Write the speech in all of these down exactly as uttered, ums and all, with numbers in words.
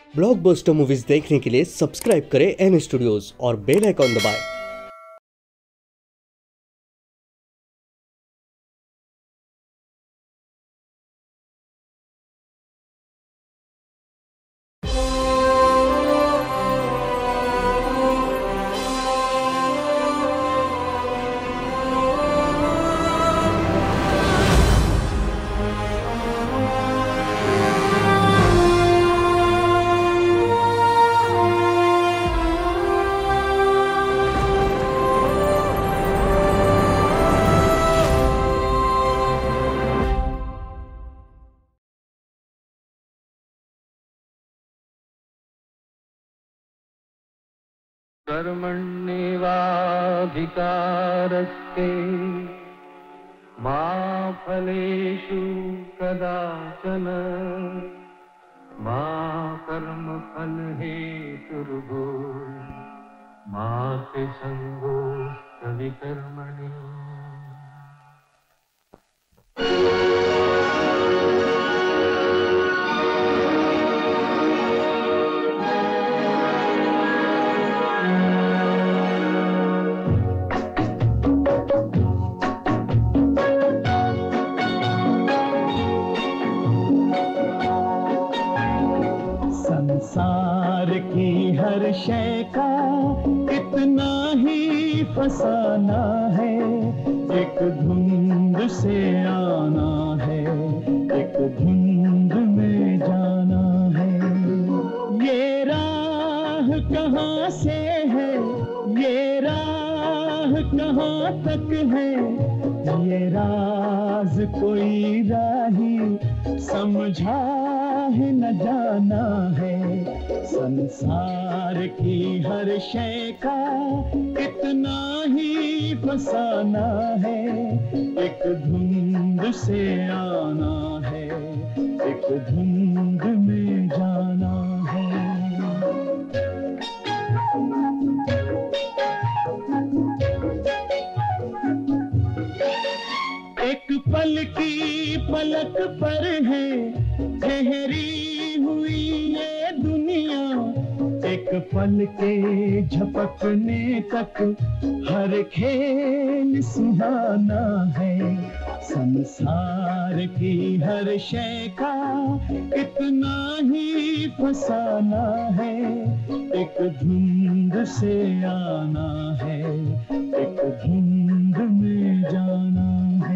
Blockbuster movies देखने के लिए सब्सक्राइब करें एन स्टूडियोज और बेल आइकॉन दबाएं। कर्मण्येवाधिकारस्ते मा फलेषु कदाचन मा कर्मफलहेतुर्भूः मा ते संगोऽस्त्वविकर्मणि। संसार की हर शय का इतना ही फसाना है, एक धुंध से आना है, एक धुंध में जाना है। ये राह कहाँ से है, ये राह कहाँ तक है, ये राज कोई राही समझा है न जाना है। संसार की हर शय का इतना ही फसाना है, एक धुंध से आना है, एक धुंध में जाना है। एक पल की पलक पर है ठहरी हुई ये दुनिया, एक पल के झपकने तक हर खेल सुहाना है। संसार की हर शय का इतना ही फसाना है, एक धुंध से आना है, एक धुंध में जाना है।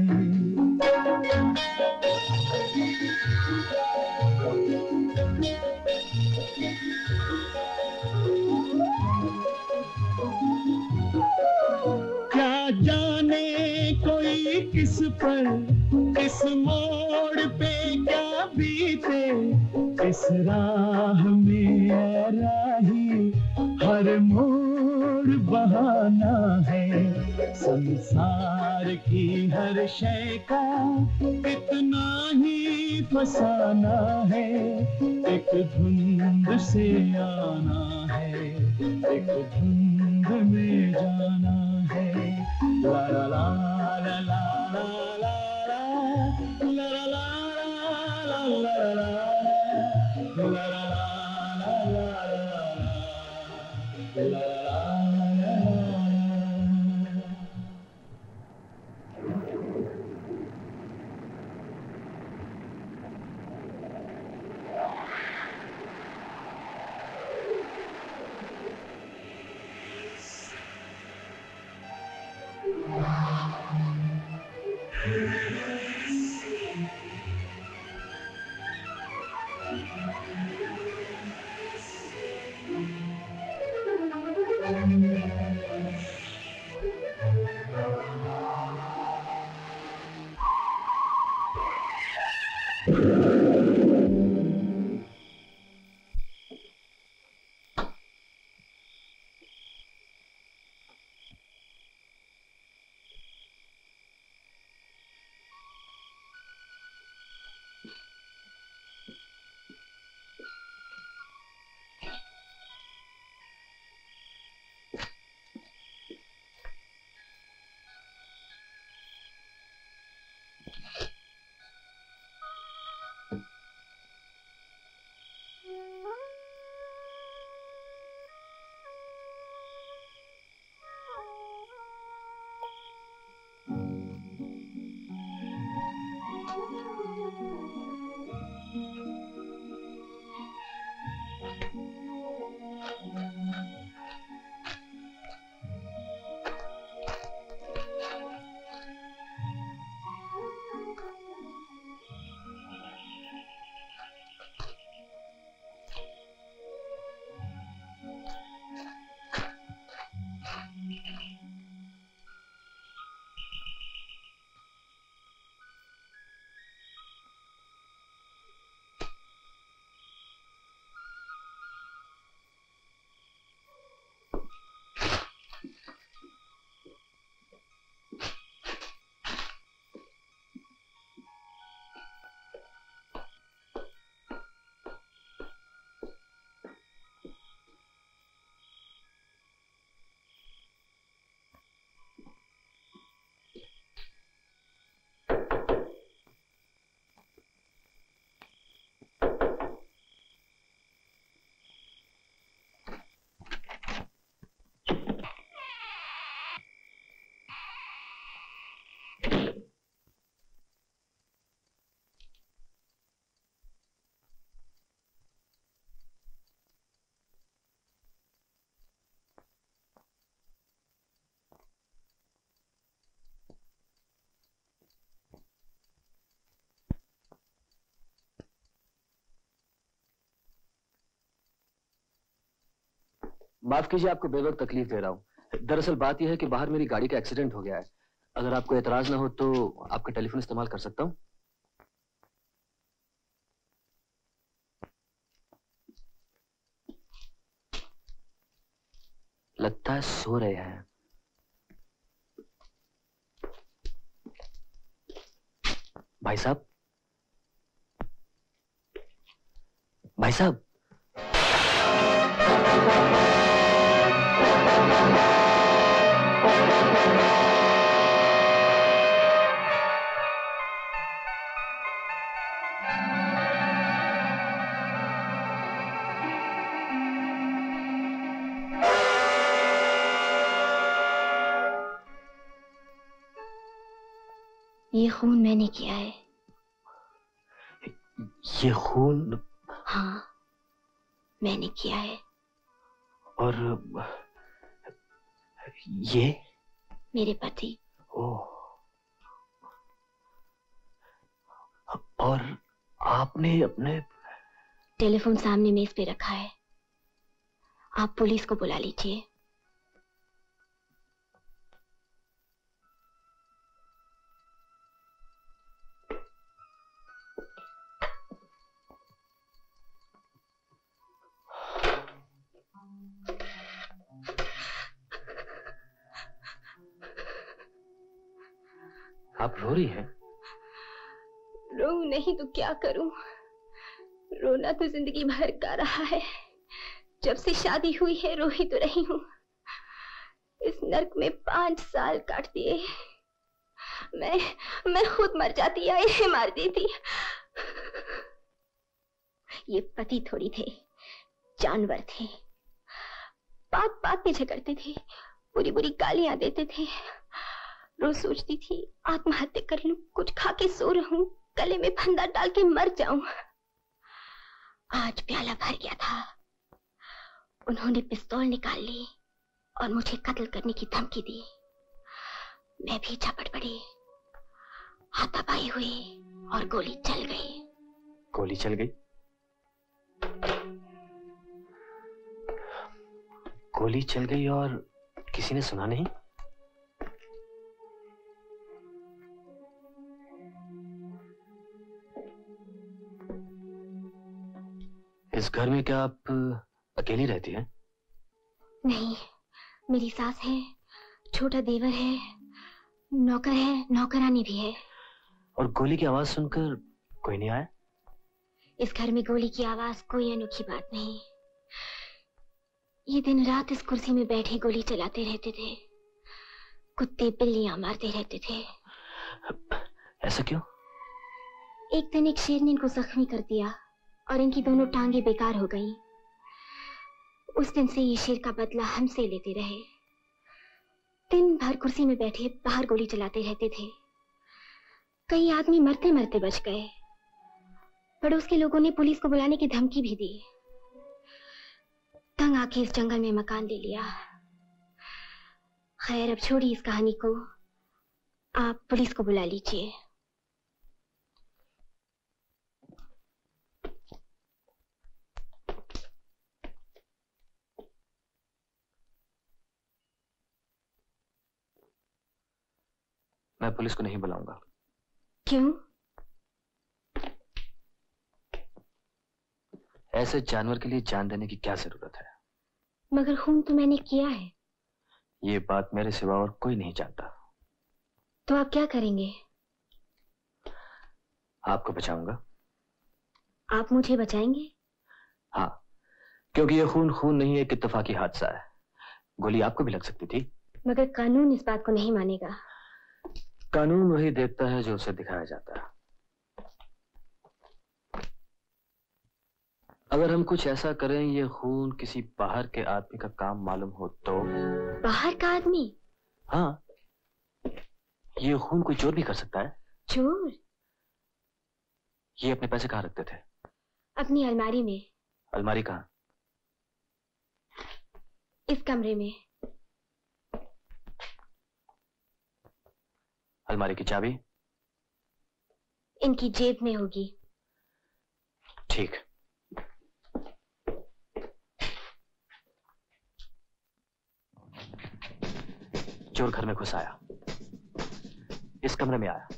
क्या जाने कोई किस पर किस मोड़ पे क्या बीते, इस राह में है राही हर मोड़ बहाना है। संसार की हर शय का इतना ही फसाना है, एक धुंध से आना है, एक धुंध में जाना है। ला ला ला ला ला ला ला ला ला ला ला ला ला माफ कीजिए आपको बेवक्त तकलीफ दे रहा हूँ। दरअसल बात यह है कि बाहर मेरी गाड़ी का एक्सीडेंट हो गया है। अगर आपको एतराज ना हो तो आपका टेलीफोन इस्तेमाल कर सकता हूँ? लगता है सो रहे हैं। भाई साहब, भाई साहब, ये खून मैंने किया है। ये खून? हाँ, मैंने किया है। और ये? मेरे पति। ओह, और आपने अपने? टेलीफोन सामने मेज पे रखा है, आप पुलिस को बुला लीजिए। आप रो रही हैं? रो नहीं तो क्या करूं? रोना तो जिंदगी भर का रहा है। जब से शादी हुई है रो ही तो रही हूं। इस नर्क में पांच साल काट दिए। मैं मैं खुद मर जाती या इसे मार देती। ये पति थोड़ी थे, जानवर थे। बात बात में झगड़ते थे, बुरी बुरी गालियां देते थे। रोज सोचती थी आत्महत्या कर लूं, कुछ खा के सो रहूं, गले में फंदा डाल के मर जाऊं। आज प्याला भर गया था, उन्होंने पिस्तौल निकाल ली और मुझे कत्ल करने की धमकी दी। मैं भी झपट पड़ी, हाथापाई हुई और गोली चल गई। गोली चल गई? गोली चल गई और किसी ने सुना नहीं? इस घर में क्या आप अकेली रहती हैं? नहीं, मेरी सास है, छोटा देवर है, नौकर है, नौकरानी भी है। और गोली की आवाज सुनकर कोई नहीं आया? इस घर में गोली की आवाज कोई अनोखी बात नहीं। ये दिन रात इस कुर्सी में बैठे गोली चलाते रहते थे, कुत्ते बिल्लियां मारते रहते थे। ऐसा क्यों? एक दिन एक शेर ने इनको जख्मी कर दिया और इनकी दोनों टांगे बेकार हो गईं। उस दिन से ये शेर का बदला हमसे लेते रहे। दिन भर कुर्सी में बैठे बाहर गोली चलाते रहते थे। कई आदमी मरते मरते बच गए। पड़ोस के लोगों ने पुलिस को बुलाने की धमकी भी दी। तंग आके इस जंगल में मकान ले लिया। खैर अब छोड़िए इस कहानी को, आप पुलिस को बुला लीजिए। मैं पुलिस को नहीं बुलाऊंगा। क्यों? ऐसे जानवर के लिए जान देने की क्या जरूरत है? मगर खून तो मैंने किया है। ये बात मेरे सिवा और कोई नहीं जानता। तो आप क्या करेंगे? आपको बचाऊंगा। आप मुझे बचाएंगे? हाँ, क्योंकि ये खून खून नहीं, एक इत्तेफाकी हादसा है। गोली आपको भी लग सकती थी। मगर कानून इस बात को नहीं मानेगा। कानून वही देखता है जो उसे दिखाया जाता है। अगर हम कुछ ऐसा करें, ये खून किसी बाहर के आदमी का काम मालूम हो तो? बाहर का आदमी? हाँ, ये खून कोई चोर भी कर सकता है। चोर? ये अपने पैसे कहाँ रखते थे? अपनी अलमारी में। अलमारी कहाँ? इस कमरे में। अलमारी की चाबी? इनकी जेब में होगी। ठीक। चोर घर में घुस आया, इस कमरे में आया,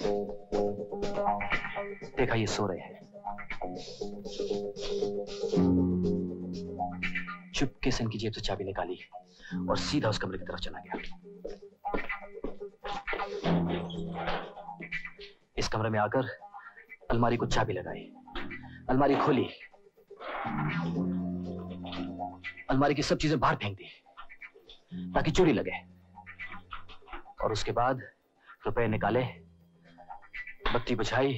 देखा ये सो रहे हैं, चुपके से इनकी जेब से चाबी निकाली और सीधा उस कमरे की तरफ चला गया। इस कमरे में आकर अलमारी को चाबी लगाई, अलमारी खोली, अलमारी की सब चीजें बाहर फेंक दी ताकि चोरी लगे, और उसके बाद रुपए निकाले, बत्ती बुझाई,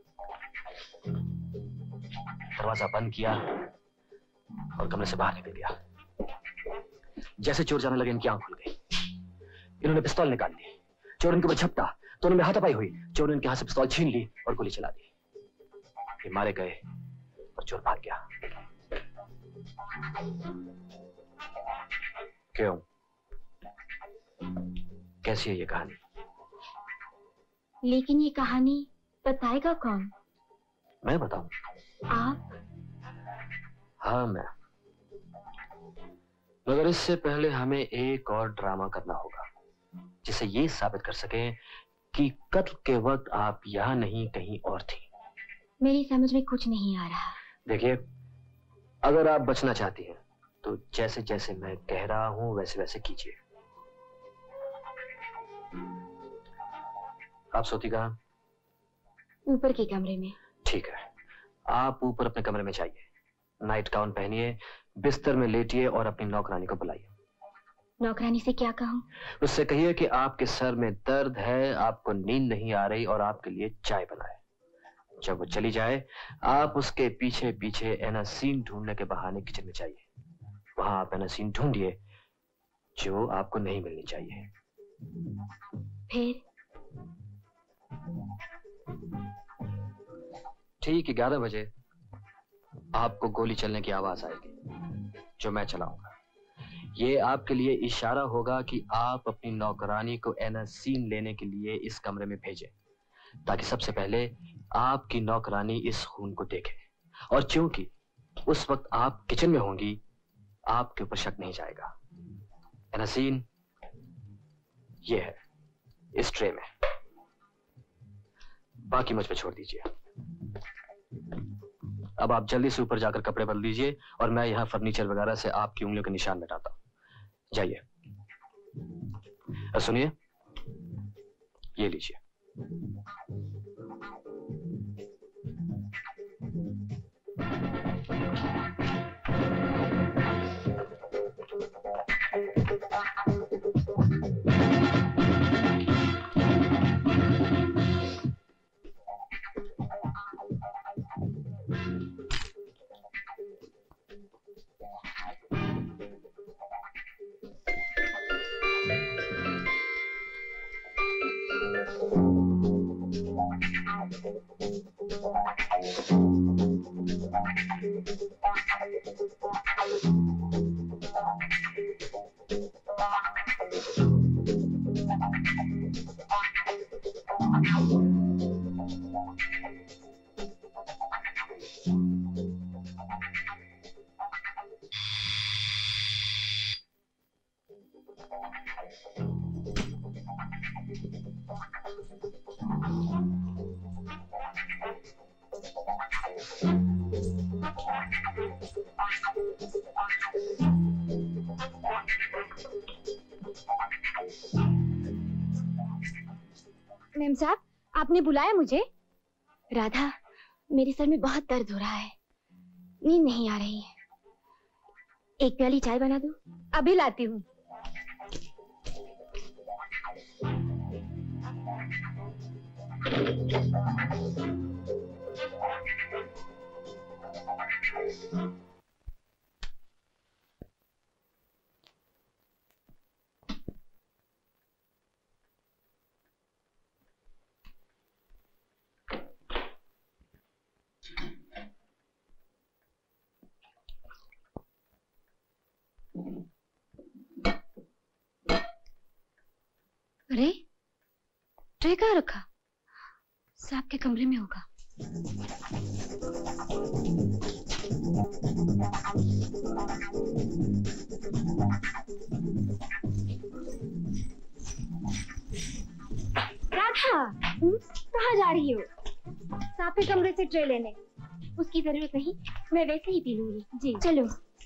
दरवाजा बंद किया और कमरे से बाहर निकल गया। जैसे चोर जाने लगे इनकी आंख खुल गई, इन्होंने पिस्तौल निकाल ली, चोर इनके ऊपर झपटा तो उन्होंने हाथापाई हुई, चोर ने इनके हाथ से पिस्तौल छीन ली और गोली चला दी। ये मारे गए और चोर भाग गया। क्यों, कैसी है ये कहानी? लेकिन ये कहानी बताएगा कौन? मैं बताऊं? आप? हाँ मैं, मगर इससे पहले हमें एक और ड्रामा करना होगा जिससे ये साबित कर सकें कि कत्ल के वक्त आप यहाँ नहीं कहीं और थी। मेरी समझ में कुछ नहीं आ रहा। देखिए, अगर आप बचना चाहती हैं तो जैसे जैसे मैं कह रहा हूं वैसे वैसे कीजिए। आप सोती कहाँ? ऊपर के कमरे में। ठीक है, आप ऊपर अपने कमरे में जाइए, नाइट गाउन पहनिए, बिस्तर में लेटिए और अपनी नौकरानी को बुलाइए। नौकरानी से क्या कहूँ? उससे कहिए कि आपके सर में दर्द है, आपको नींद नहीं आ रही और आपके लिए चाय बनाए। जब वो चली जाए, आप उसके पीछे पीछे एनासीन ढूंढने के बहाने किचन में जाइए। वहां आप एनासीन ढूंढिए जो आपको नहीं मिलनी चाहिए। फिर? ठीक ग्यारह बजे आपको गोली चलने की आवाज आएगी जो मैं चलाऊंगा। ये आपके लिए इशारा होगा कि आप अपनी नौकरानी को एनासीन लेने के लिए इस कमरे में भेजें, ताकि सबसे पहले आपकी नौकरानी इस खून को देखे, और क्योंकि उस वक्त आप किचन में होंगी, आपके ऊपर शक नहीं जाएगा। एनासीन ये है इस ट्रे में, बाकी मुझ पे छोड़ दीजिए। अब आप जल्दी से ऊपर जाकर कपड़े बदल दीजिए और मैं यहाँ फर्नीचर वगैरह से आपकी उंगलियों के निशान मिटाता हूँ। जाइए। सुनिए, ये लीजिए। मेम साहब, आपने बुलाया मुझे? राधा, मेरे सर में बहुत दर्द हो रहा है, नींद नहीं आ रही है। एक प्याली चाय बना दूं? अभी लाती हूँ। अरे, ट्रे कहाँ रखा? साहब के कमरे में होगा। ट्रे लेने। उसकी जरूरत नहीं, मैं वैसे ही पी लूंगी। जी चलो।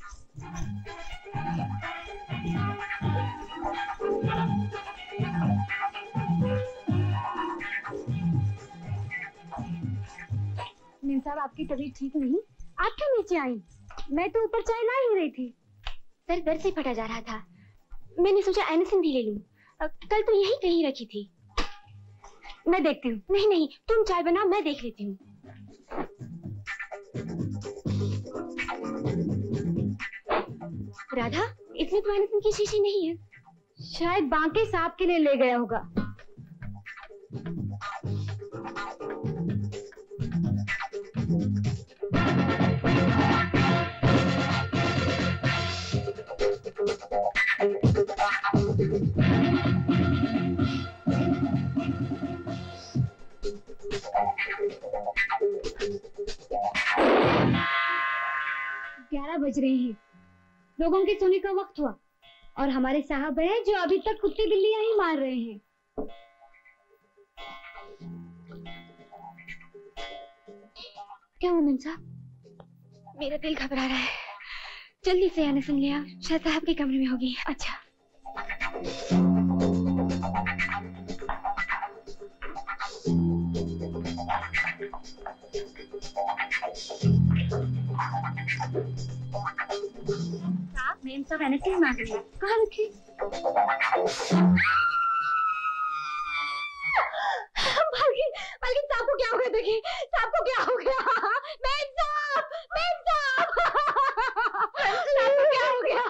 मीम साहब, आपकी तबीयत ठीक नहीं? आप क्यों नीचे आई? मैं तो ऊपर चाय ला ही रही थी। सर दर्द से फटा जा रहा था, मैंने सोचा एनिसिन भी ले लूं। कल तो यही कहीं रखी थी। मैं देखती हूँ। नहीं नहीं, तुम चाय बनाओ, मैं देख लेती हूँ। राधा, इसमें तो एनिसिन की शीशी नहीं है। शायद बांके साहब के लिए ले गया होगा। ग्यारह बज रहे हैं, लोगों के सोने का वक्त हुआ, और हमारे साहब हैं जो अभी तक कुत्ते बिल्लियां ही मार रहे हैं। क्या हुआ मीम साहब? मेरा दिल घबरा रहा है, जल्दी से एनिसिन ले आओ, शायद साहब के कमरे में होगी। अच्छा। साहब, मेम साहब एनिसिन मांग रही है। कहाँ रखी? मालकिन, मालकिन साहब को क्या हो गया? देखिए साहब को क्या हो गया? मेम साहब, मेम साहब, साहब को क्या हो गया?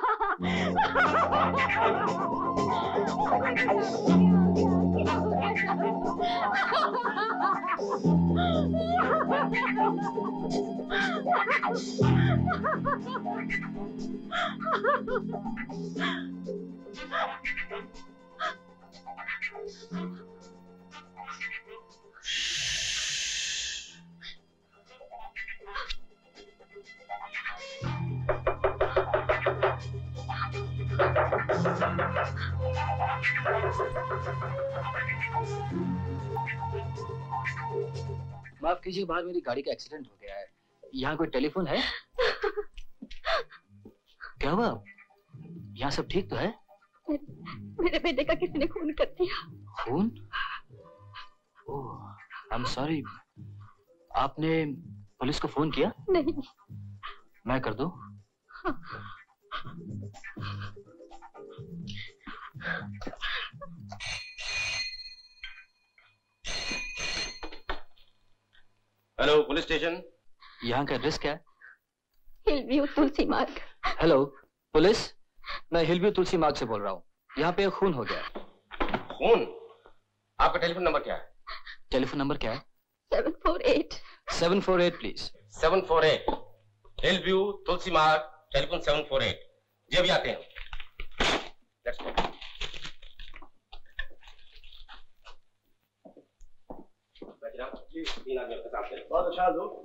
माफ कीजिए, बाहर मेरी गाड़ी का एक्सीडेंट हो गया है। यहाँ कोई टेलीफोन है? क्या हुआ? यहाँ सब ठीक तो है? मेरे बेटे का किसी ने खून कर दिया। खून? Oh, I am sorry. आपने पुलिस को फोन किया? नहीं। मैं कर दूं? हाँ। Hello, police station. यहाँ का एड्रेस क्या है? Hillview Tulsi Marg. Hello police, मैं हिलव्यू तुलसी मार्ग से बोल रहा हूँ। यहाँ पे खून हो गया। खून? आपका टेलीफोन नंबर क्या है? टेलीफोन नंबर क्या है? Seven four eight. Seven four eight please. Seven four eight. Hillview Tulsi Marg, telephone seven four eight. जी अभी आते हैं। Let's go. जी, तीन आदमी आपके साथ हैं। बहुत अच्छा लोग।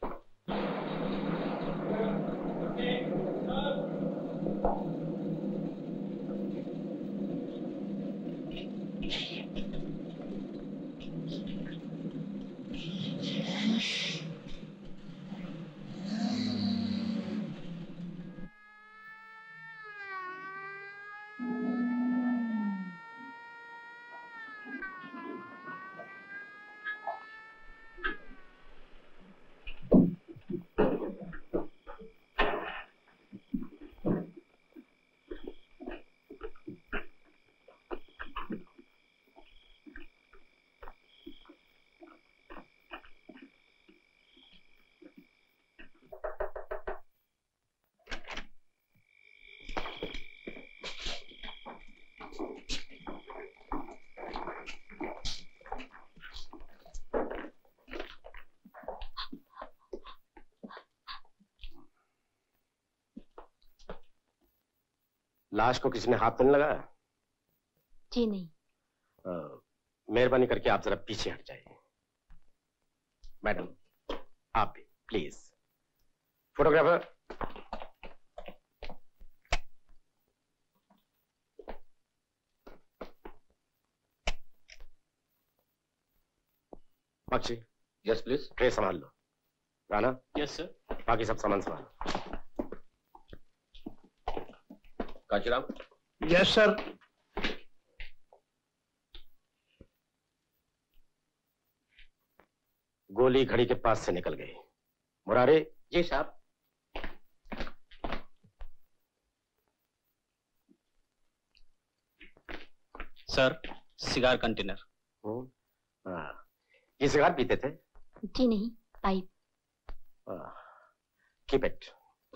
लाश को किसी ने हाथ तो नहीं लगाया? जी नहीं। मेहरबानी करके आप जरा पीछे हट जाइए। मैडम आप भी please. Photographer. Bakshi. Yes please. Tray संभाल लो। राणा। Yes sir. बाकी सब सामान संभाल। कांचीराम। Yes sir. गोली घड़ी के पास से निकल गई। मुरारे। जी साहब। Sir cigar container. हाँ, ये सिगार पीते थे? जी नहीं, पाइप। Keep it.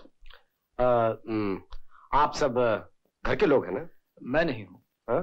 आप सब घर के लोग हैं ना? मैं नहीं हूं। हाँ?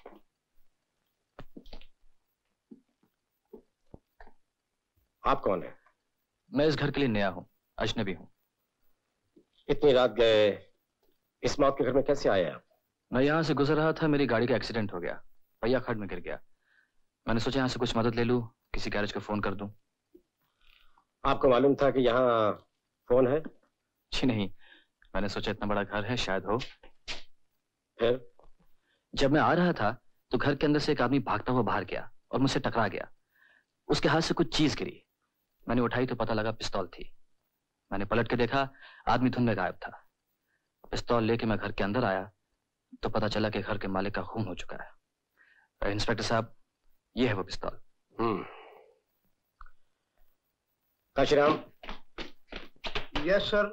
आप कौन है? मैं इस घर के लिए नया हूं, अजनबी हूं। इतनी रात गए इस मौत के घर में कैसे आए आप? मैं यहाँ से गुजर रहा था, मेरी गाड़ी का एक्सीडेंट हो गया, पहिया खड्ड में गिर गया। मैंने सोचा यहाँ से कुछ मदद ले लूं, किसी गैरेज को फोन कर दूं। आपको मालूम था कि यहाँ फोन है? जी नहीं, मैंने सोचा इतना बड़ा घर है, शायद हो। फिर जब मैं आ रहा था तो घर के अंदर से एक आदमी भागता हुआ बाहर गया और मुझसे टकरा गया। उसके हाथ से कुछ चीज गिरी, मैंने उठाई तो पता लगा पिस्तौल थी। मैंने पलट के देखा, आदमी धुंध में गायब था। पिस्तौल लेके मैं घर के अंदर आया तो पता चला कि घर के मालिक का खून हो चुका है। इंस्पेक्टर साहब, ये है वो पिस्तौल। हम्म। काशीराम। Yes sir.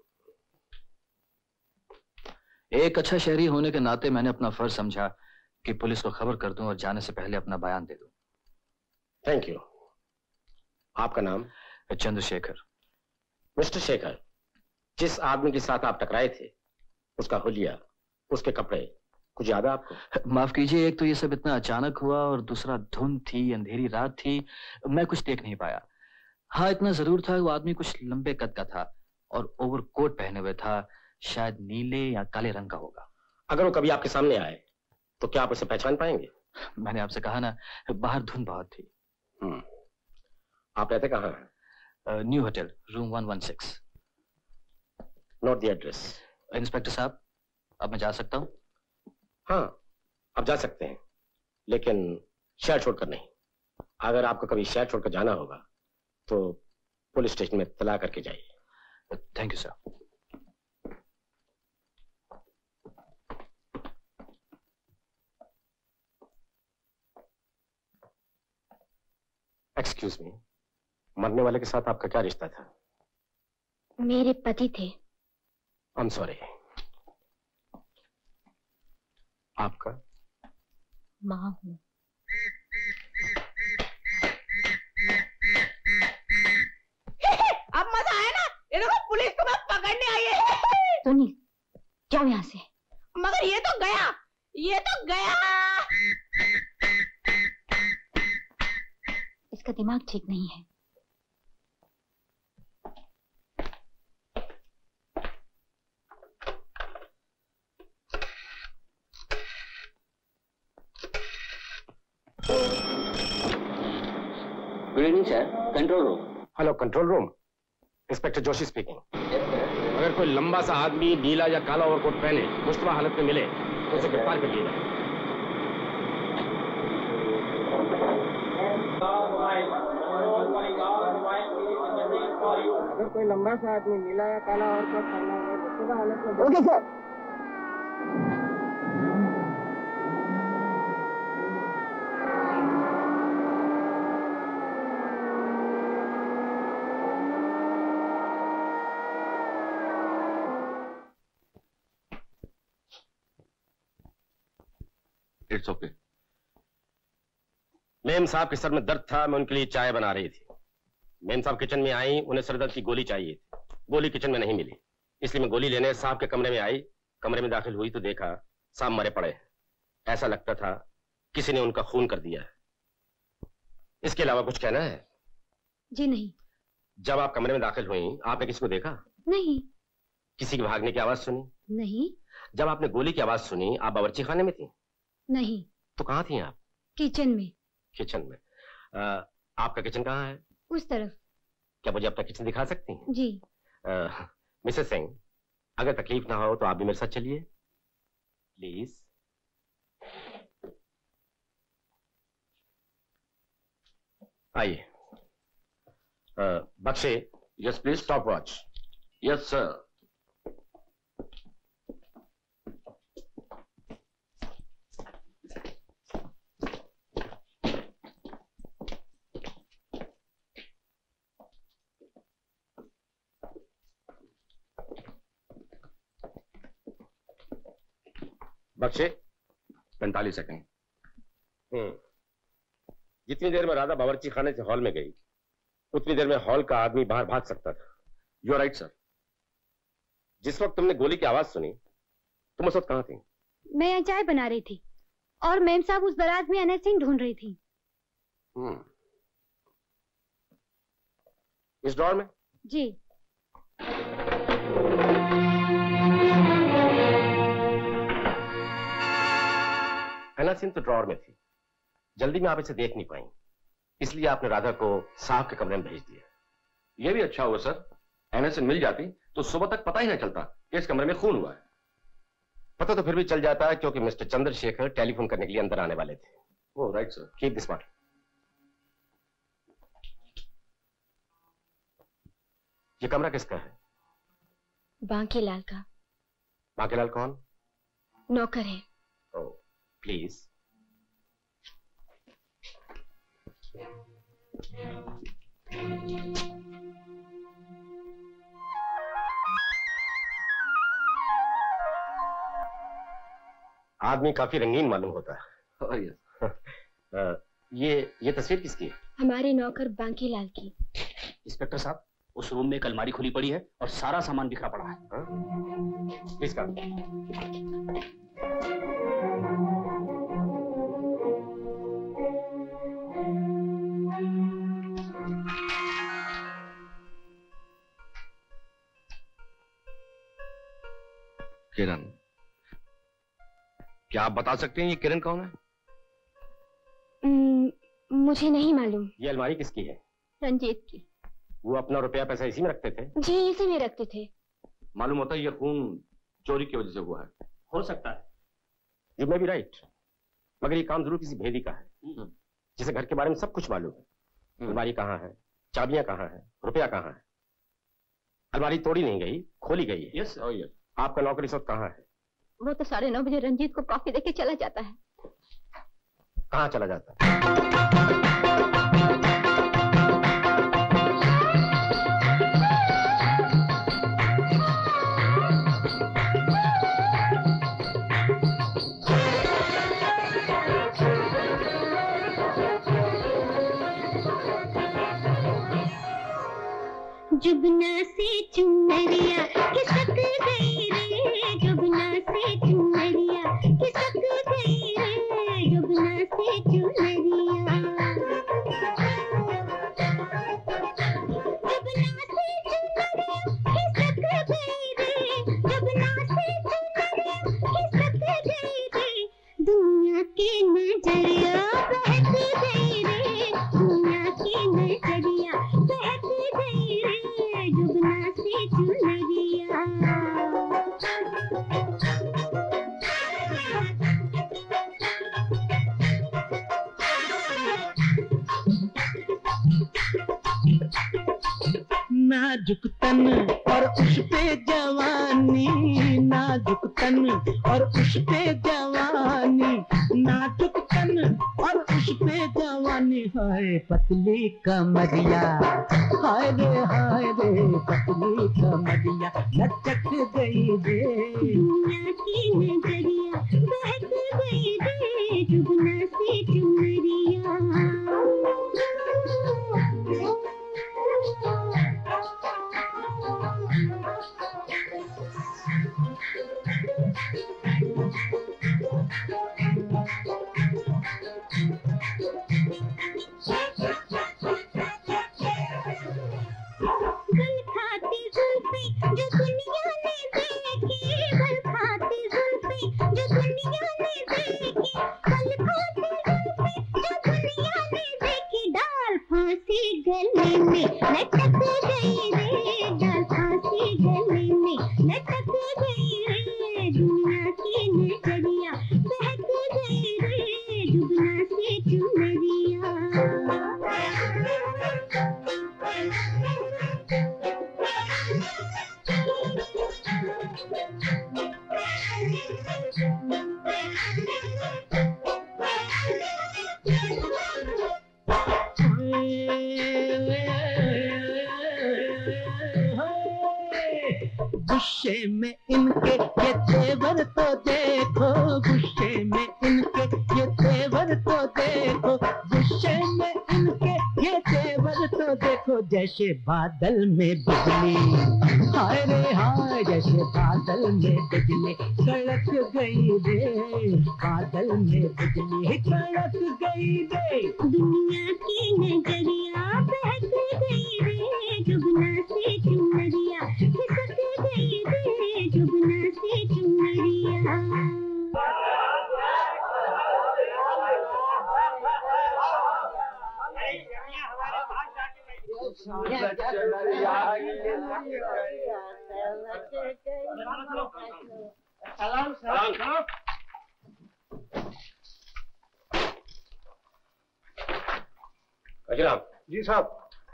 एक अच्छा शहरी होने के नाते मैंने अपना फर्ज समझा कि पुलिस को खबर कर दूं और जाने से पहले अपना बयान दे दूं। Thank you. आपका नाम? चंद्रशेखर। मिस्टर शेखर, जिस आदमी के साथ आप टकराए थे उसका हुलिया, उसके कपड़े कुछ याद है आपको? माफ कीजिए, एक तो ये सब इतना अचानक हुआ और दूसरा धुंध थी, अंधेरी रात थी, मैं कुछ देख नहीं पाया। हाँ, इतना जरूर था वो आदमी कुछ लंबे कद का था और ओवरकोट पहने हुए था, शायद नीले या काले रंग का होगा। अगर वो कभी आपके सामने आए तो क्या आप उसे पहचान पाएंगे? मैंने आपसे कहा ना, बाहर धुंध बहुत थी। हम्म। आप रहते कहाँ हैं? New hotel, room one one six. Note the address. Inspector साहब, अब मैं जा सकता हूँ? हाँ, आप जा सकते हैं, लेकिन शहर छोड़कर नहीं। अगर आपको कभी शहर छोड़कर जाना होगा तो पुलिस स्टेशन में इत्तला करके जाइए। Thank you sir. Excuse me, मरने वाले के साथ आपका क्या रिश्ता था? मेरे पति थे। I am sorry. आपका? माँ हूँ। अब मजा आया ना? ये देखो पुलिस तुम्हें पकड़ने आई है। सुनील, जाओ यहाँ से। मगर ये तो गया, ये तो गया। इसका दिमाग ठीक नहीं है। Good evening sir, control room. Hello, control room. Inspector Joshi speaking. अगर कोई लंबा सा आदमी नीला या काला ओवरकोट पहने मुश्तबा हालत में मिले तो उसे गिरफ्तार कर लिया जाए। अगर कोई लंबा सा आदमी नीला या काला ओवरकोट पहना है तो मुश्तबा हालत में। Okay sir. It's okay. मेम साहब के सर में दर्द था, मैं उनके लिए चाय बना रही थी। मेम साहब किचन में आई, उन्हें सरदर्द की गोली चाहिए थी। गोली किचन में नहीं मिली, इसलिए मैं गोली लेने साहब के कमरे में आई। कमरे में दाखिल हुई तो देखा साहब मरे पड़े हैं। ऐसा लगता था किसी ने उनका खून कर दिया है। इसके अलावा कुछ कहना है? जी नहीं। जब आप कमरे में दाखिल हुई आपने किसी को देखा? नहीं। किसी के भागने की आवाज सुनी? नहीं। जब आपने गोली की आवाज सुनी आप बावर्ची खाने में थी? नहीं। तो कहाँ थी आप? किचन में। किचन में। आ, आपका किचन कहाँ है? उस तरफ। क्या मुझे अपना किचन दिखा सकती हैं? जी। मिसेस सिंह, अगर तकलीफ ना हो तो आप भी मेरे साथ चलिए प्लीज। आइए। Bakhshe, yes please, stop watch. Yes sir. Bakhshe, पैंतालीस सेकंड। हम्म जितनी देर में राधा बावर्ची खाने से हॉल में गई उतनी देर में हॉल का आदमी बाहर भाग सकता था। You are right sir. जिस वक्त तुमने गोली की आवाज सुनी तुम उस वक्त कहां थी? मैं यहाँ चाय बना रही थी और मेम साहब उस बारात में अनस सिंह ढूंढ रही थी। हम्म इस ड्रॉर में? जी। अनस सिंह तो ड्रॉर में थी, जल्दी में आप इसे देख नहीं पाई, इसलिए आपने राधा को साहब के कमरे में भेज दिया। यह भी अच्छा हुआ सर, एनएसएन मिल जाती तो सुबह तक पता ही नहीं चलता कि इस कमरे में खून हुआ है। पता तो फिर भी चल जाता है क्योंकि मिस्टर चंद्रशेखर टेलीफोन करने के लिए अंदर आने वाले थे। Oh right sir. Keep this bottle. ये कमरा किसका है? बांकीलाल का। बांकीलाल कौन? नौकर है। Oh please. आदमी काफी रंगीन मालूम होता है। oh, yes. ये ये तस्वीर किसकी है? हमारे नौकर बांकीलाल की। इंस्पेक्टर साहब, उस रूम में एक अलमारी खुली पड़ी है और सारा सामान बिखरा पड़ा है। Please come. किरण, क्या आप बता सकते हैं ये किरण कौन है? न, मुझे नहीं मालूम। ये अलमारी किसकी है? रंजीत की। वो अपना रुपया पैसा इसी में रखते थे? जी इसी में रखते थे। मालूम होता है ये खून चोरी की वजह से हुआ है। हो सकता है। यू मे बी राइट, मगर ये काम जरूर किसी भेदी का है जिसे घर के बारे में सब कुछ मालूम है। अलमारी कहाँ है, चाबियां कहाँ है, रुपया कहाँ है। अलमारी तोड़ी नहीं गई, खोली गई है। Yes oh yes. आपका नौकर इस वक्त कहाँ है? वो तो साढ़े नौ बजे रंजीत को कॉफी देके चला जाता है। कहाँ चला जाता है? जुबना से चुनरिया खिसक गई रे, जुबना से चुनरिया खिसक गई रे, जुबना से चुनरिया। जुबना से चुनरिया खिसक गई रे, जुबना से चुनरिया खिसक गई रे, दुनिया की नजरिया बहक गई रे, दुनिया की नजरिया बहक गई रे, जुबना से चुनरिया। नाजुक तन और उस पे जवानी, नाजुक तन और उस पे जवानी, नाजुक तन और उस पे जवानी, हाय पतली कमरिया, हाय रे हाय रे पतली कमरिया लचक गई रे, दुनिया की नजरिया बहक गई रे, जुबना से चुनरिया। गल खाती जुल्फी जो दुनिया ने देखी, गल खाती जुल्फी जो दुनिया ने देखी, गल खाती जुल्फी जो दुनिया ने देखी, डाल फांसी गले में लटक गई रे, डाल फांसी गले में लटक गई रे, दुनिया की नजरिया बहक गई रे, जुबना से चुनरिया। गुस्से में इनके ये तेवर तो देखो, गुस्से में इनके ये तेवर तो देखो, गुस्से में इनके ये तेवर तो देखो। जैसे बादल में बिजली, हाय रे हाय, जैसे बादल में बिजली कड़क गई रे, बादल में बिजली कड़क गई रे। दुनिया की नजरिया बहक गई रे, जुगना से चुनरिया खिसक गई रे, जुगना से चुनरिया। सलाम सलाम। अजराम जी साहब।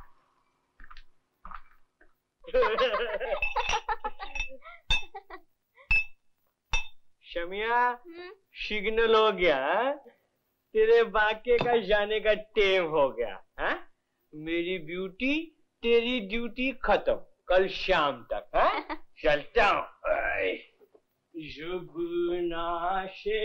शमिया सिग्नल हो गया, तेरे बाके का जाने का टेम हो गया है? मेरी ब्यूटी तेरी ड्यूटी खत्म, कल शाम तक है? चलता हूँ। जुगना से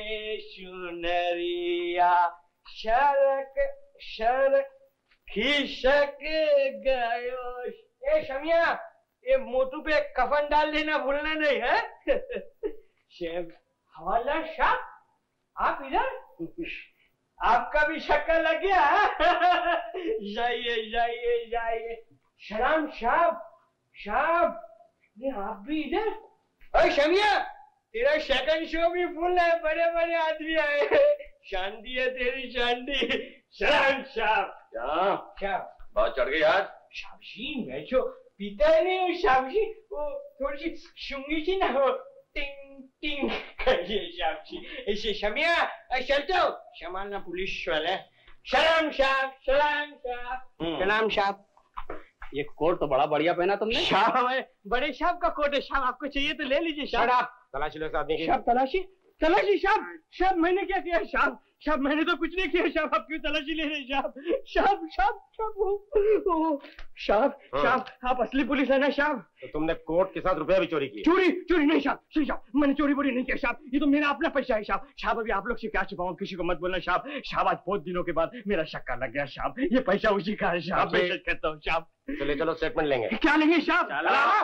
सुनरिया शरक शरक खिसक गयो। ए शमिया, ये मोटू पे कफन डाल देना भूलना नहीं है। शेफ हवालदार साहब, आप इधर? आपका भी शक्का लग गया? जाइए जाइए जाइए। सलाम साहब, साहब ये आप भी इधर? अरे शमिया, तेरा सेकंड शो भी फुल है, बड़े बड़े आदमी आए। शांति है तेरी, शांति। सलाम साहब। क्या बहुत चढ़ गई आज? शाबाशी, मैं जो पीता ही नहीं हूँ शाबाशी, वो थोड़ी सी शुंगी सी ना हो, टिंग टिंग करिए शाबाशी। ऐसे शमिया चलते हो, संभालना पुलिस वाले। सलाम साहब, सलाम साहब, सलाम साहब। ये कोट तो बड़ा बढ़िया पहना तुमने। साहब बड़े साहब का कोट है साहब, आपको चाहिए तो ले लीजिए साहब। तलाशी लो आदमी की। साहब तलाशी, तलाशी साहब, साहब मैंने क्या किया साहब? साहब मैंने तो कुछ नहीं किया साहब, आप क्यों तलाशी ले रहे साहब? साहब साहब साहब ओ साहब साहब, आप असली पुलिस है ना साहब? तो तुमने कोट के साथ रुपया भी चोरी किया? चोरी चोरी नहीं साहब, सही साहब, मैंने चोरी बोरी नहीं किया साहब, ये तो मेरा अपना पैसा है साहब। साहब अभी आप लोग से क्या छुपाऊं, किसी को मत बोलना साहब। साहब आज बहुत दिनों के बाद मेरा शक्का लग गया साहब, ये पैसा उसी का है साहब, मैं सच कहता हूँ साहब। चले चलो स्टेटमेंट लेंगे। क्या लेंगे साहब?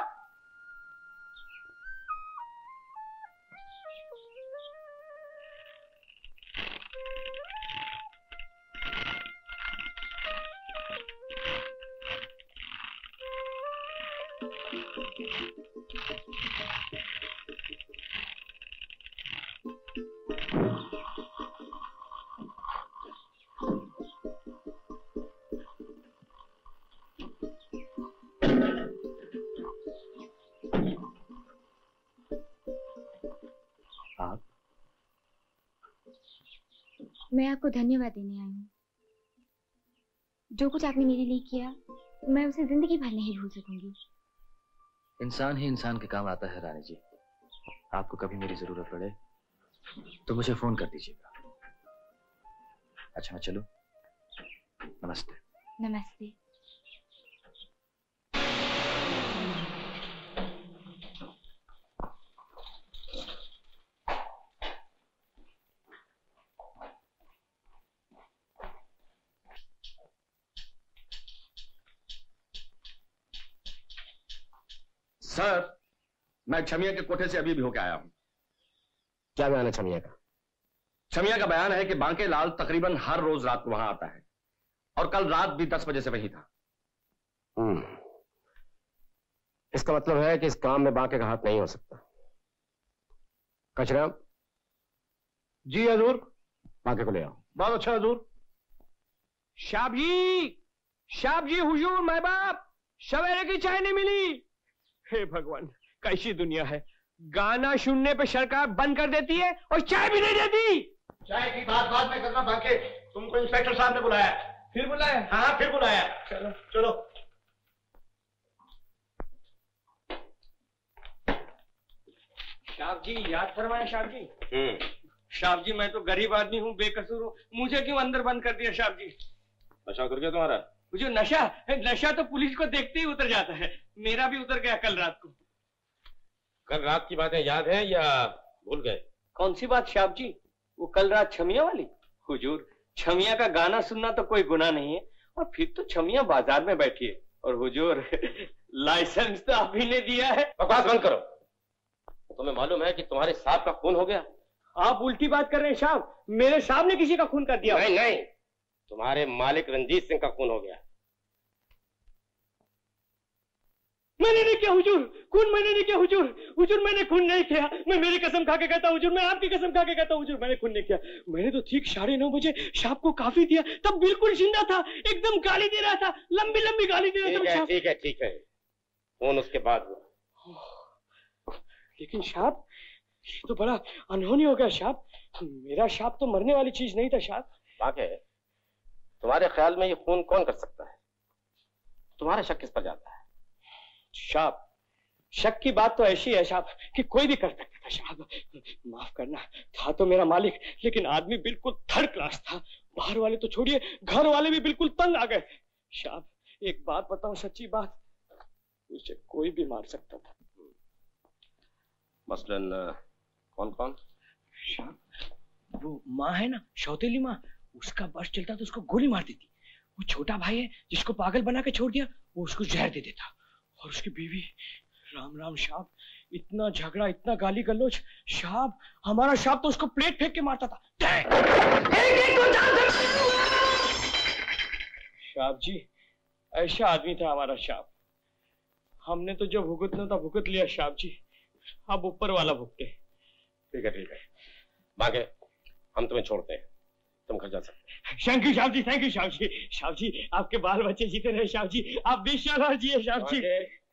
मैं आपको धन्यवाद देने आई हूँ। जो कुछ आपने मेरे लिए किया, मैं उसे जिंदगी भर नहीं भूल सकूंगी। इंसान ही इंसान के काम आता है रानी जी। आपको कभी मेरी जरूरत पड़े तो मुझे फोन कर दीजिएगा। अच्छा मैं चलूं? नमस्ते। नमस्ते। सर, मैं छमिया के कोठे से अभी भी होके आया हूं। क्या बयान है छमिया का? छमिया का बयान है कि बांके लाल तकरीबन हर रोज रात को वहां आता है और कल रात भी दस बजे से वही था। हम्म, इसका मतलब है कि इस काम में बांके का हाथ नहीं हो सकता। कचरा जी हजूर। बांके को ले आओ। बहुत अच्छा हजूर। शाब जी, शाब जी हुजूर, मैं बाप, सवेरे की चाय नहीं मिली। हे भगवान, कैसी दुनिया है, गाना सुनने पे सरकार बंद कर देती है और चाय भी नहीं देती। चाय की बात बाद में करना बांके, तुमको इंस्पेक्टर साहब ने बुलाया। फिर बुलाया? हाँ फिर बुलाया। चलो चलो। शाह जी याद फरमाए शाह जी। हम्म। शाह जी मैं तो गरीब आदमी हूँ, बेकसूर हूँ, मुझे क्यों अंदर बंद कर दिया शाह जी? नशा कर गया तुम्हारा? जो नशा नशा तो पुलिस को देखते ही उतर जाता है, मेरा भी उतर गया कल रात को। कल रात की बातें याद है या भूल गए? कौन सी बात शाह जी? वो कल रात छमिया वाली? हुजूर छमिया का गाना सुनना तो कोई गुनाह नहीं है, और फिर तो छमिया बाजार में बैठी है, और हुजूर लाइसेंस तो आप ही ने दिया है। बकवास बंद करो। तुम्हें मालूम है कि तुम्हारे साहब का खून हो गया? आप उल्टी बात कर रहे हैं साहब, मेरे साहब ने किसी का खून कर दिया? नहीं नहीं, तुम्हारे मालिक रंजीत सिंह का खून हो गया। मैंने नहीं किया हुजूर, खून मैंने नहीं किया हुजूर, हुजूर मैंने खून नहीं किया, मैं मेरी कसम खा के कहता हूँ हुजूर, मैं आपकी कसम खा के कहता हूँ हुजूर, मैंने खून नहीं किया। मैंने तो ठीक साढ़े नौ बजे साहब को काफी दिया, तब बिल्कुल जिंदा था, एकदम गाली दे रहा था, लंबी लंबी गाली दे रहा था। ठीक है ठीक है, खून उसके बाद हुआ। लेकिन साहब ये तो बड़ा अनहोनी हो गया साहब, मेरा साहब तो मरने वाली चीज नहीं था साहब। वाकई तुम्हारे ख्याल में ये खून कौन कर सकता है? तुम्हारा शक किस पर जाता है? साहब शक की बात तो ऐसी है साहब कि कोई भी कर सकता था साहब। माफ करना, था तो मेरा मालिक, लेकिन आदमी बिल्कुल थर्ड क्लास था। बाहर वाले तो छोड़िए, घर वाले भी बिल्कुल तंग आ गए साहब। एक बात बताऊं, सच्ची बात, उसे कोई भी मार सकता था। मसलन कौन कौन? साहब वो माँ है ना, सौतेली माँ, उसका बस चलता तो उसको गोली मार देती। वो छोटा भाई है जिसको पागल बना के छोड़ दिया, वो उसको जहर दे देता। और उसकी बीवी, राम राम साहब, इतना झगड़ा, इतना गाली गलौज साहब, हमारा साहब तो उसको प्लेट फेंक के मारता था। साहब जी ऐसा आदमी था हमारा साहब, हमने तो जो भुगतना था भुगत लिया साहब जी, अब ऊपर वाला भुगते। ठीक है ठीक है, बाकी हम तुम्हें छोड़ते हैं, तुम घर जा सकते हैं। थैंक यू साहब जी, थैंक यू साहब जी। साहब जी आपके बाल बच्चे जीते रहे साहब जी, आप बीस साल जिए साहब जी।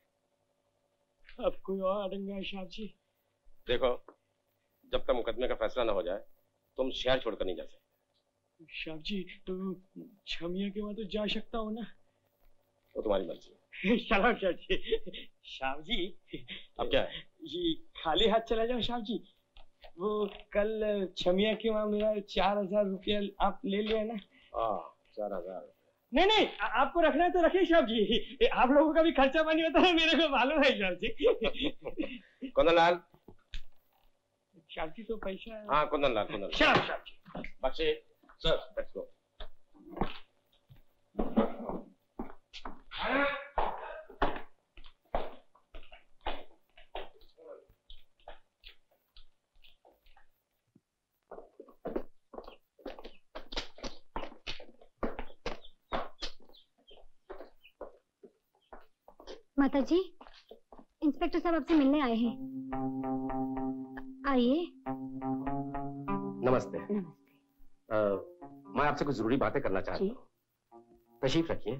अब कोई और आएंगे साहब जी? देखो, जब तक मुकदमे का फैसला ना हो जाए तुम शहर छोड़कर नहीं जा सकते। साहब जी तो छमिया के वहां तो जा सकता हूँ ना? वो तुम्हारी मर्जी है। सलाम साहब जी। साहब जी अब क्या है? ये खाली हाथ चला जाओ साहब जी। वो कल छमिया के वहाँ मेरा चार हजार रुपया आप ले लिया ना? हाँ चार हजार। नहीं नहीं, आपको रखना है तो रखिए साहब जी, आप लोगों का भी खर्चा पानी होता है, मेरे को मालूम है साहब जी। कुंदन लाल। साहब जी तो पैसा। हाँ कुंदन लाल, कुंदन लाल साहब जी। बच्चे सर लेट्स गो। माता जी, इंस्पेक्टर साहब आपसे मिलने आए हैं। आइए। नमस्ते। नमस्ते। आ, मैं आपसे कुछ जरूरी बातें करना चाहता हूँ। तशरीफ रखिए।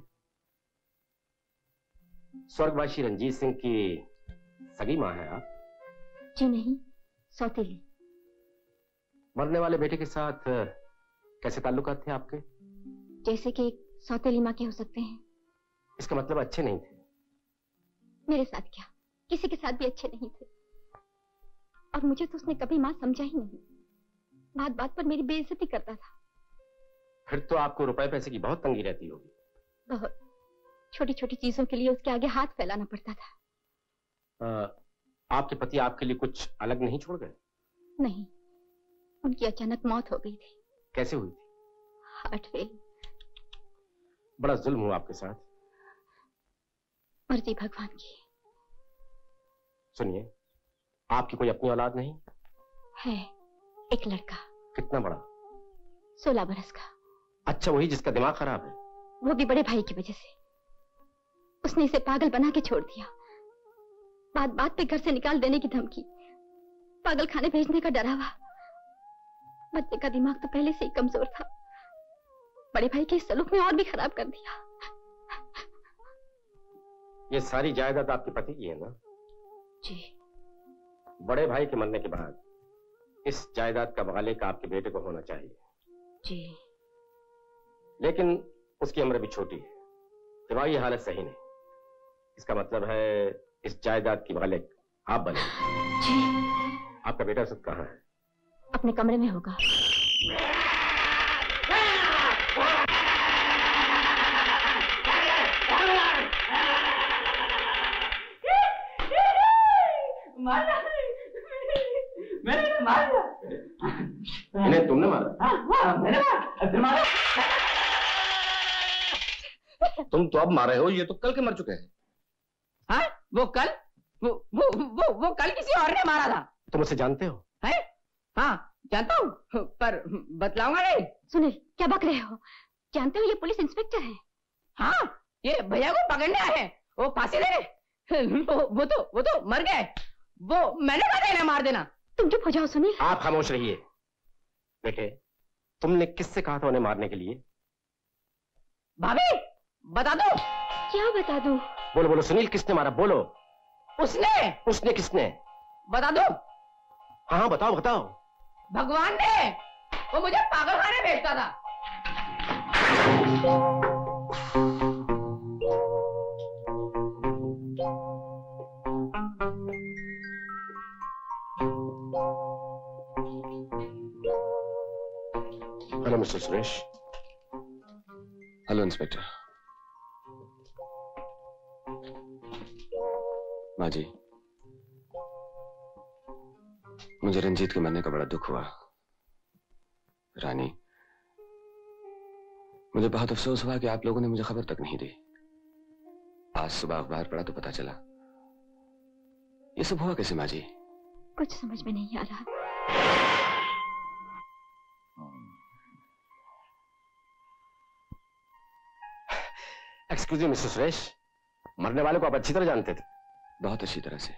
स्वर्गवासी रंजीत सिंह की सगी माँ है आप? जी नहीं, सौतेली। मरने वाले बेटे के साथ कैसे ताल्लुकात थे आपके? जैसे कि एक सौतेली माँ के हो सकते हैं। इसका मतलब अच्छे नहीं थे? मेरे साथ क्या, किसी के साथ भी अच्छे नहीं थे, और मुझे तो उसने कभी माँ समझा ही नहीं। बात बात पर मेरी बेइज्जती करता था। फिर तो आपको रुपए पैसे की बहुत तंगी रहती होगी। बहुत, छोटी छोटी चीजों के लिए उसके आगे हाथ फैलाना पड़ता था। आ, आपके पति आपके लिए कुछ अलग नहीं छोड़ गए? नहीं, उनकी अचानक मौत हो गई थी। कैसे हुई थी? Heart fail. बड़ा जुल्म हुआ आपके साथ। मर्जी भगवान की। सुनिए, आपकी कोई अपनी औलाद नहीं? है, एक लड़का। कितना बड़ा? सोलह बरस का। अच्छा, वही जिसका दिमाग खराब है? वो भी बड़े भाई की वजह से। उसने इसे पागल बना के छोड़ दिया। बात बात पे घर से निकाल देने की धमकी, पागल खाने भेजने का डरावा। बच्चे का दिमाग तो पहले से ही कमजोर था, बड़े भाई के इस सलूक में और भी खराब कर दिया। ये सारी जायदाद आपके पति की है ना? जी। बड़े भाई के मरने के बाद इस जायदाद का मालिक आपके बेटे को होना चाहिए। जी। लेकिन उसकी उम्र भी छोटी है, दिमागी हालत सही नहीं। इसका मतलब है इस जायदाद की मालिक आप बने। जी। आपका बेटा सब कहाँ है? अपने कमरे में होगा। मारा, मैंने मारा। इन्हें तुमने मारा? हाँ, हाँ, मैंने मारा, फिर मारा। तुम तो अब मारे हो, ये तो कल के मर चुके हैं। हाँ, वो कल वो वो वो वो कल किसी और ने मारा था। तुम उसे जानते हो? है? हाँ, जानता हूँ, पर बतलाऊंगा नहीं। सुनील, क्या बक रहे हो? जानते हो ये पुलिस इंस्पेक्टर है। हाँ, ये भैया को पकड़ने आए हैं। वो फांसी दे रहे। वो, वो तो वो तो मर गए। वो मैंने कहा था इन्हें मार देना। तुम चुप हो जाओ सुनील। आप खामोश रहिए। बेटे, तुमने किससे कहा था उन्हें मारने के लिए? भाभी, बता दो। क्या बता दूं? बोलो बोलो सुनील, किसने मारा? बोलो। उसने। उसने किसने? बता दो। हाँ हाँ बताओ बताओ। भगवान ने। वो मुझे पागलखाने भेजता था। Hello mister Suresh. Hello inspector. माँ जी, मुझे रंजीत के मरने का बड़ा दुख हुआ। रानी, मुझे बहुत अफसोस हुआ कि आप लोगों ने मुझे खबर तक नहीं दी। आज सुबह अखबार पढ़ा तो पता चला। ये सब हुआ कैसे माँ जी? कुछ समझ में नहीं आ रहा। एक्सक्यूज मी मिस्टर सुरेश, मरने वाले को आप अच्छी तरह जानते थे? बहुत अच्छी तरह से।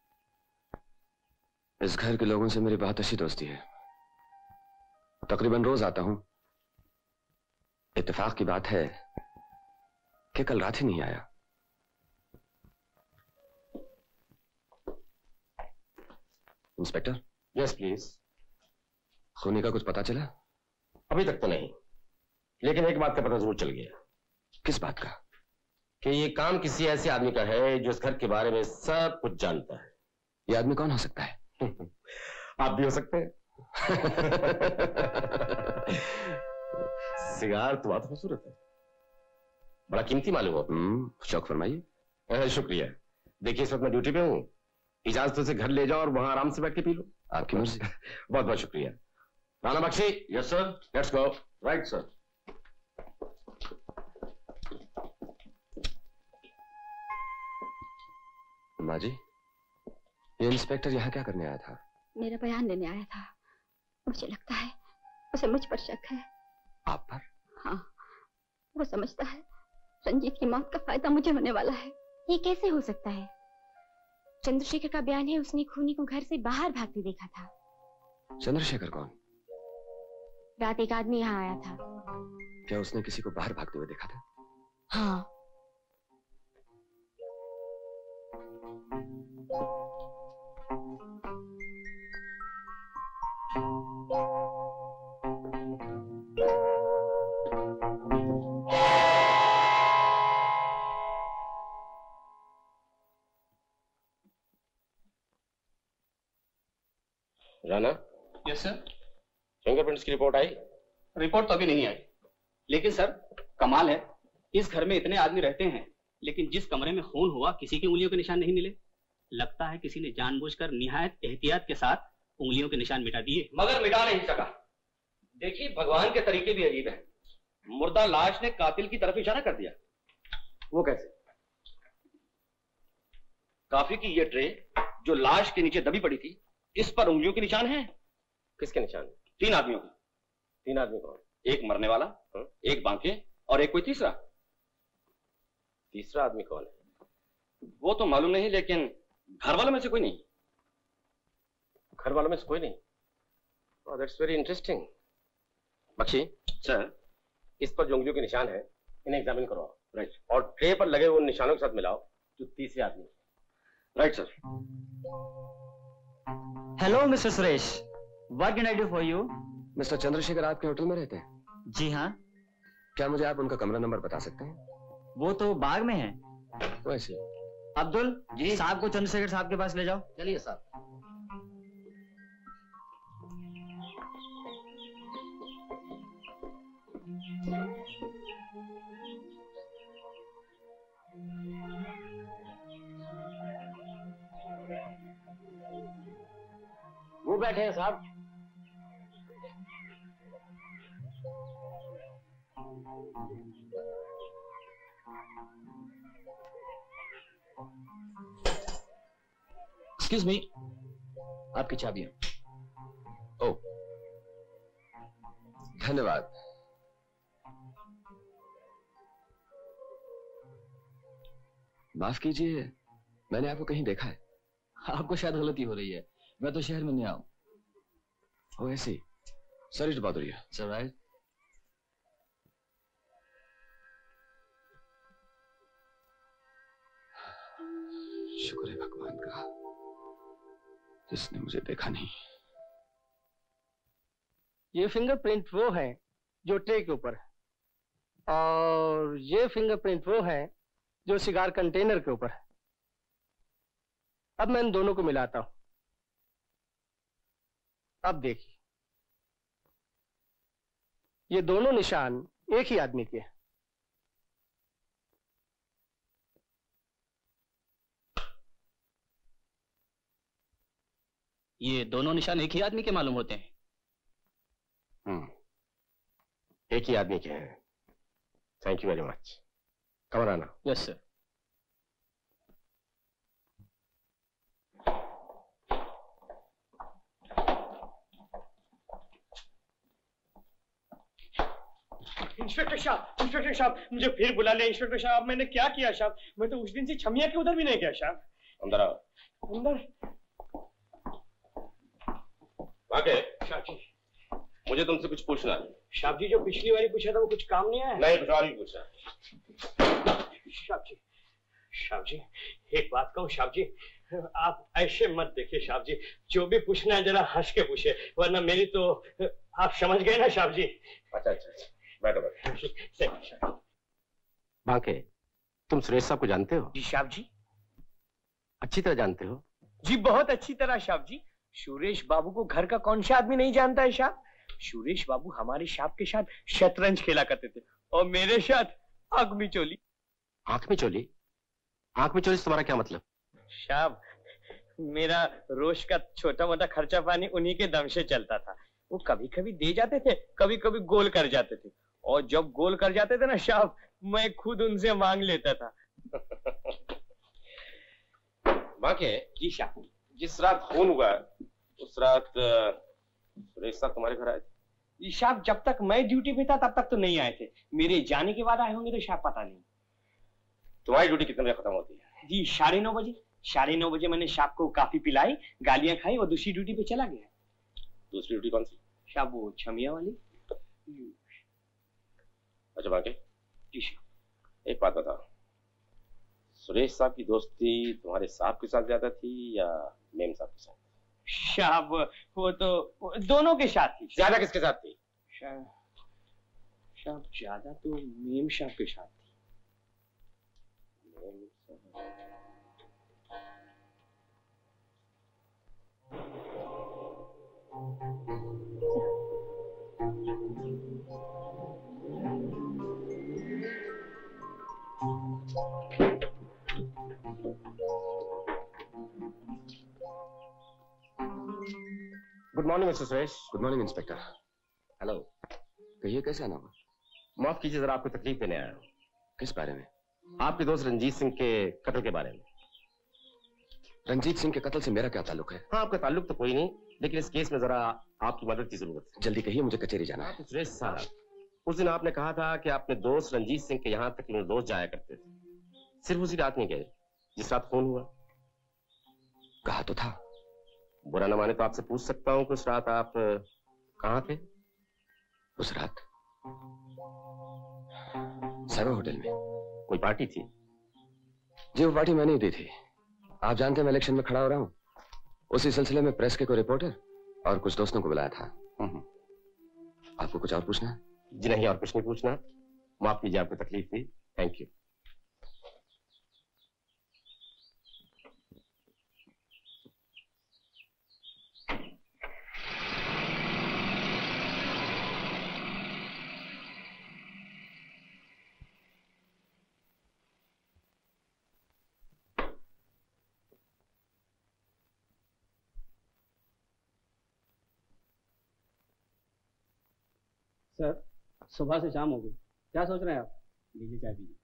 इस घर के लोगों से मेरी बहुत अच्छी दोस्ती है। तकरीबन रोज आता हूं। इत्तेफाक की बात है कि कल रात ही नहीं आया। इंस्पेक्टर। Yes please. खूनी का कुछ पता चला? अभी तक तो नहीं, लेकिन एक बात का पता जरूर चल गया। किस बात का? कि ये काम किसी ऐसे आदमी का है जो इस घर के बारे में सब कुछ जानता है। ये आदमी कौन हो सकता है? आप भी हो सकते हैं। सिगार तो बहुत खूबसूरत है, बड़ा कीमती मालूम हो। हम्म, शौक फरमाइए। शुक्रिया। देखिए, इस वक्त मैं ड्यूटी पे हूँ, इजाजत से घर ले जाओ और वहां आराम से बैठ के पी लो। आपकी मर्जी। बहुत बहुत शुक्रिया। Rana Bakshi. Yes sir. Let's go. Right sir. माँ जी, ये इंस्पेक्टर यहाँ क्या करने आया था? मेरा बयान लेने आया था। मुझे लगता है उसे मुझ पर शक है। आप पर? हाँ, वो समझता है रंजीत की मौत का फायदा मुझे होने वाला है। ये कैसे हो सकता है? चंद्रशेखर का बयान है उसने खूनी को घर से बाहर भागते देखा था। चंद्रशेखर कौन? रात एक आदमी यहाँ आया था। क्या उसने किसी को बाहर भागते हुए देखा था? हाँ। राणा। Yes sir. फिंगरप्रिंट्स की रिपोर्ट आई? रिपोर्ट तो अभी नहीं आई, लेकिन सर कमाल है, इस घर में इतने आदमी रहते हैं लेकिन जिस कमरे में खून हुआ किसी की उंगलियों के निशान नहीं मिले। लगता है किसी ने जानबूझकर निहायत एहतियात के साथ उंगलियों के निशान मिटा दिए। मगर मिटा नहीं सका। देखिए, भगवान के तरीके भी अजीब हैं। मुर्दा लाश ने कातिल की तरफ इशारा कर दिया। वो कैसे? काफी की ये ट्रे जो लाश के नीचे दबी पड़ी थी, इस पर उंगलियों के निशान हैं। किसके निशान? तीन आदमियों के। तीन आदमी कौन? एक मरने वाला, एक बांके और एक कोई तीसरा। तीसरा आदमी कौन है? वो तो मालूम नहीं, लेकिन घर वालों में से कोई नहीं। घर वालों में से कोई नहीं? oh, that's very interesting. Bakshi sir, इस पर जो उंगलियों के निशान है इन्हें एग्जामिन करवाओ। राइट। और ट्रे पर लगे हुए उन निशानों के साथ मिलाओ जो तीसरे आदमी। Right sir. Hello mister Suresh, what can I do for you? Mister Chandrashekhar आपके होटल में रहते हैं? जी हाँ। क्या मुझे आप उनका कमरा नंबर बता सकते हैं? वो तो बाग में है। वैसे अब्दुल जी, साहब को चंद्रशेखर साहब के पास ले जाओ। चलिए साहब। वो बैठे हैं साहब। एक्सक्यूज मी, आपकी चाबियां। ओ, धन्यवाद। माफ कीजिए, मैंने आपको कहीं देखा है। आपको शायद गलती हो रही है, मैं तो शहर में नया हूं। Oh I see, sorry to bother you. It's alright. शुक्र है भगवान का जिसने मुझे देखा नहीं। ये फिंगरप्रिंट वो है जो ट्रे के ऊपर है, और ये फिंगरप्रिंट वो है जो सिगार कंटेनर के ऊपर है। अब मैं इन दोनों को मिलाता हूं। अब देखिए, ये दोनों निशान एक ही आदमी के हैं। ये दोनों निशान एक ही आदमी के मालूम होते हैं। हम्म, एक ही आदमी के हैं। Thank you very much. कमर आना। Yes sir. इंस्पेक्टर साहब, इंस्पेक्टर साहब, मुझे फिर बुला लिया। इंस्पेक्टर साहब, मैंने क्या किया साहब? मैं तो उस दिन से छमिया के उधर भी नहीं गया साहब। अंदर आओ। अंदर? आगे। साहब जी, मुझे तुमसे कुछ पूछना है। साहब जी, जो पिछली बारी पूछा था वो कुछ काम नहीं आया? नहीं, कुछ और ही पूछना। साहब जी, साहब जी, एक बात कहूँ साहब जी, आप ऐसे मत देखिए साहब जी। जो भी पूछना है जरा हंस के पूछे, वरना मेरी तो आप समझ गए ना साहब जी। अच्छा अच्छा अच्छा, बैठो बैठो। बांके, तुम सुरेश साहब को जानते हो? जी साहब जी। अच्छी तरह जानते हो? जी बहुत अच्छी तरह साहब जी। सुरेश बाबू को घर का कौन सा आदमी नहीं जानता है साहब? सुरेश बाबू हमारे साहब के साथ शतरंज खेला करते थे, और मेरे साथ आंख में चोली। आंख में चोली? आंख में चोली से तुम्हारा क्या मतलब? साहब, मेरा रोज का छोटा मोटा खर्चा पानी उन्हीं के दम से चलता था। वो कभी कभी दे जाते थे, कभी कभी गोल कर जाते थे, और जब गोल कर जाते थे ना साहब, मैं खुद उनसे मांग लेता था। बांके, जी साहब। जिस रात खून हुआ उस रात सुरेश साहब तुम्हारे घर आए थे? साहब, जब तक मैं ड्यूटी पे था तब तक तो नहीं आए थे। मेरे जाने के बाद आए होंगे तो साहब पता नहीं। तुम्हारी ड्यूटी कितने बजे खत्म होती है? जी साढ़े नौ बजे। साढ़े नौ बजे मैंने साहब को काफी पिलाई, गालियां खाई और दूसरी ड्यूटी पे चला गया। दूसरी ड्यूटी कौन सी? साहब वो छमिया वाली। अच्छा बांके, जी साहब। एक बात बताओ, सुरेश साहब की दोस्ती तुम्हारे साहब के साथ ज्यादा थी या मेम साहब के साथ? साहब वो तो वो दोनों के साथ थी। ज्यादा किसके साथ थी? साहब ज्यादा तो मेम साहब के साथ थी। Good morning mister Suresh. Good morning inspector. Hello. कहिए, कैसे आना हुआ? माफ कीजिए, जरा आपको तकलीफ देने आया हूँ। किस बारे में? आपके दोस्त रंजीत सिंह के कत्ल के बारे में। रंजीत सिंह के कत्ल से मेरा क्या ताल्लुक है? हाँ, आपका ताल्लुक तो कोई नहीं, लेकिन इस केस में जरा आपकी मदद की जरूरत है। जल्दी कहिए, मुझे कचहरी जाना है। सुरेश साहब, उस दिन आपने कहा था कि अपने दोस्त रंजीत सिंह के यहाँ तकरीबन रोज जाया करते थे। सिर्फ उसी रात नहीं गए जिस रात खून हुआ? कहा तो था। बुरा न माने तो आपसे पूछ सकता हूँ कि उस रात आप कहाँ थे? उस रात सर्व होटल में। कोई पार्टी थी? जी, वो पार्टी मैंने ही दी थी। आप जानते हैं मैं इलेक्शन में खड़ा हो रहा हूँ। उसी सिलसिले में प्रेस के कोई रिपोर्टर और कुछ दोस्तों को बुलाया था। आपको कुछ और पूछना है? जी नहीं, और कुछ नहीं पूछना। माफ कीजिए, आपको तकलीफ थी। Thank you. सर सुबह से शाम हो गई, क्या सोच रहे हैं आप? लीजिए चाय पीजिए।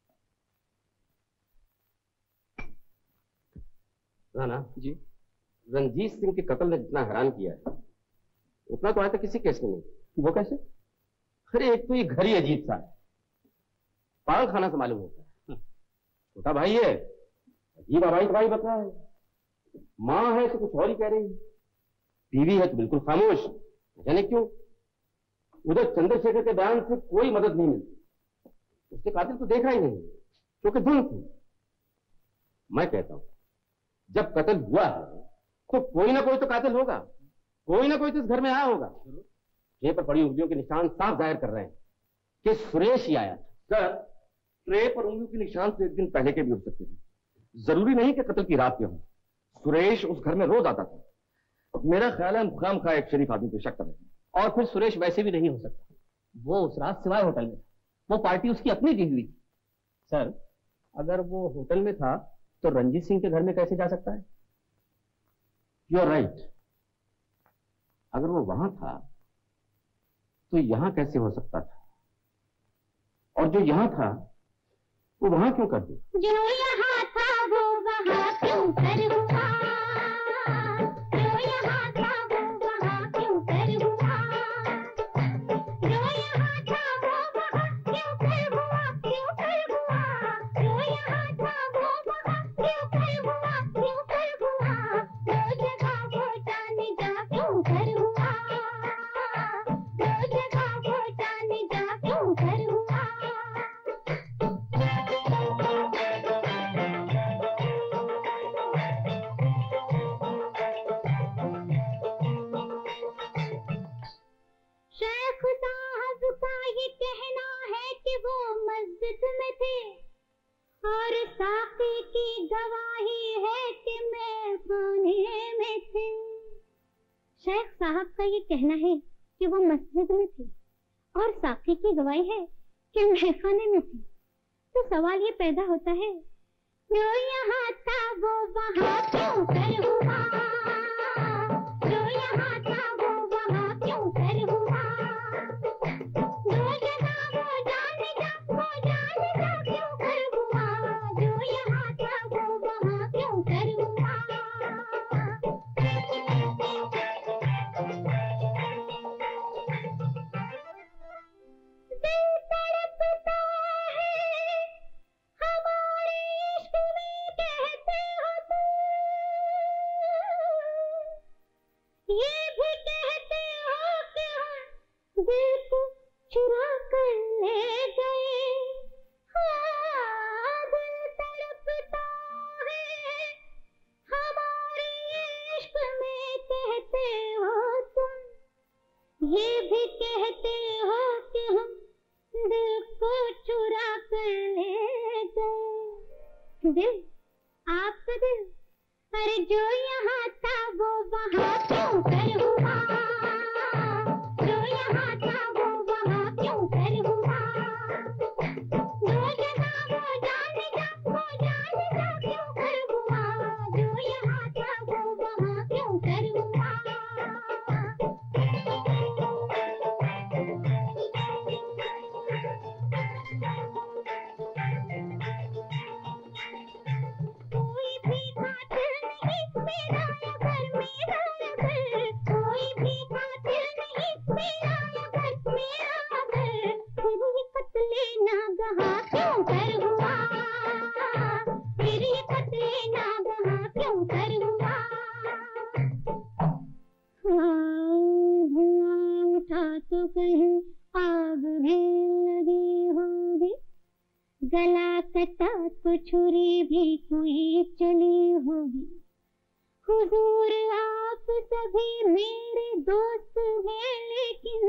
राणा जी, रंजीत सिंह के कत्ल ने जितना हैरान किया है उतना तो आज तक किसी केस में नहीं। वो कैसे? अरे एक तो ये घर ही अजीब सा है, पागल खाना से मालूम होता है। छोटा भाई है, अजीब आवाज भाई बता रहा है, माँ है तो कुछ और ही कह रही है, बीवी है तो बिल्कुल खामोश, जाने क्यों। उधर चंद्रशेखर के बयान से कोई मदद नहीं मिलती, उसके कातिल को देखा ही नहीं क्योंकि धुन थी। मैं कहता हूं जब कत्ल हुआ है तो कोई ना कोई तो कातिल होगा, कोई ना कोई तो इस घर में आया होगा। ट्रे पर पड़ी उंगलियों के निशान साफ जाहिर कर रहे हैं कि सुरेश ही आया। सर, ट्रे पर उंगलियों के निशान तो एक दिन पहले के भी हो सकते थे, जरूरी नहीं कि कत्ल की रात के हों। सुरेश उस घर में रोज आता था। मेरा ख्याल है खाम खा एक शरीफ आदमी पे शक कर रहे हैं। और फिर सुरेश वैसे भी नहीं हो सकता, वो उस रात सिवाय होटल में था, वो पार्टी उसकी अपनी दी हुई थी। सर, अगर वो होटल में था तो रंजीत सिंह के घर में कैसे जा सकता है? यू आर राइट, अगर वो वहां था तो यहां कैसे हो सकता था, और जो यहां था वो वहां क्यों कर दे? जो यहाँ था वो वहाँ क्यों कर हुआ, जो यहाँ था वो वहाँ क्यों कर हुआ, जो यहाँ था वो वहाँ क्यों कर हुआ, क्यों कर हुआ, जो यहाँ था वो वहाँ क्यों कर हुआ, क्यों कर हुआ, जो जगह वो जाने जा क्यों कर हुआ, जो जगह वो जाने जा क्यों कर हुआ। शेख साहब का ये कहना है कि वो मस्जिद में थे और साकी की गवाही है कि मैं खाने में थे। शेख साहब का ये कहना है कि वो मस्जिद में थे और साकी की गवाही है कि मैं खाने में थी। तो सवाल ये पैदा होता है, जो यहाँ था वो वहाँ क्यों कर हुआ, जो यहाँ था वो वहाँ क्यों कर हुआ, जो जगह वो जाने जा वो जाने जा क्यों कर हुआ, जो यहाँ था वो वहाँ क्यों कर हुआ। दिल तड़पता है हमारे इश्क में कहते हो तुम, ये भी कहते हो कि हम दिल को चुरा कर ले गए। हाँ, दिल तड़पता है हमारे इश्क में कहते हो तुम, ये भी कहते हो कि हम दिल को चुरा कर ले गए। दिल, आपका दिल, अरे जो यहाँ था वो वहाँ क्यों कर हुआ, जो यहाँ था वो वहाँ क्यों कर हुआ, जो जगह वो जाने जा वो जाने जा क्यों कर हुआ, जो यहाँ था वो वहाँ क्यों कर हुआ। कोई भी कातिल नहीं मेरा घर मेरा घर, कोई भी कातिल नहीं मेरा घर मेरा घर, फिर ये कत्ले नागहा क्यों कर हुआ, फिर ये कत्ले नागहा क्यों कर हुआ। हाँ, धुआं उठा तो कहीं आग भी लगी होगी, गला कटा तो छुरी भी कोई चली होगी। हुजूर आप सभी मेरे दोस्त हैं, लेकिन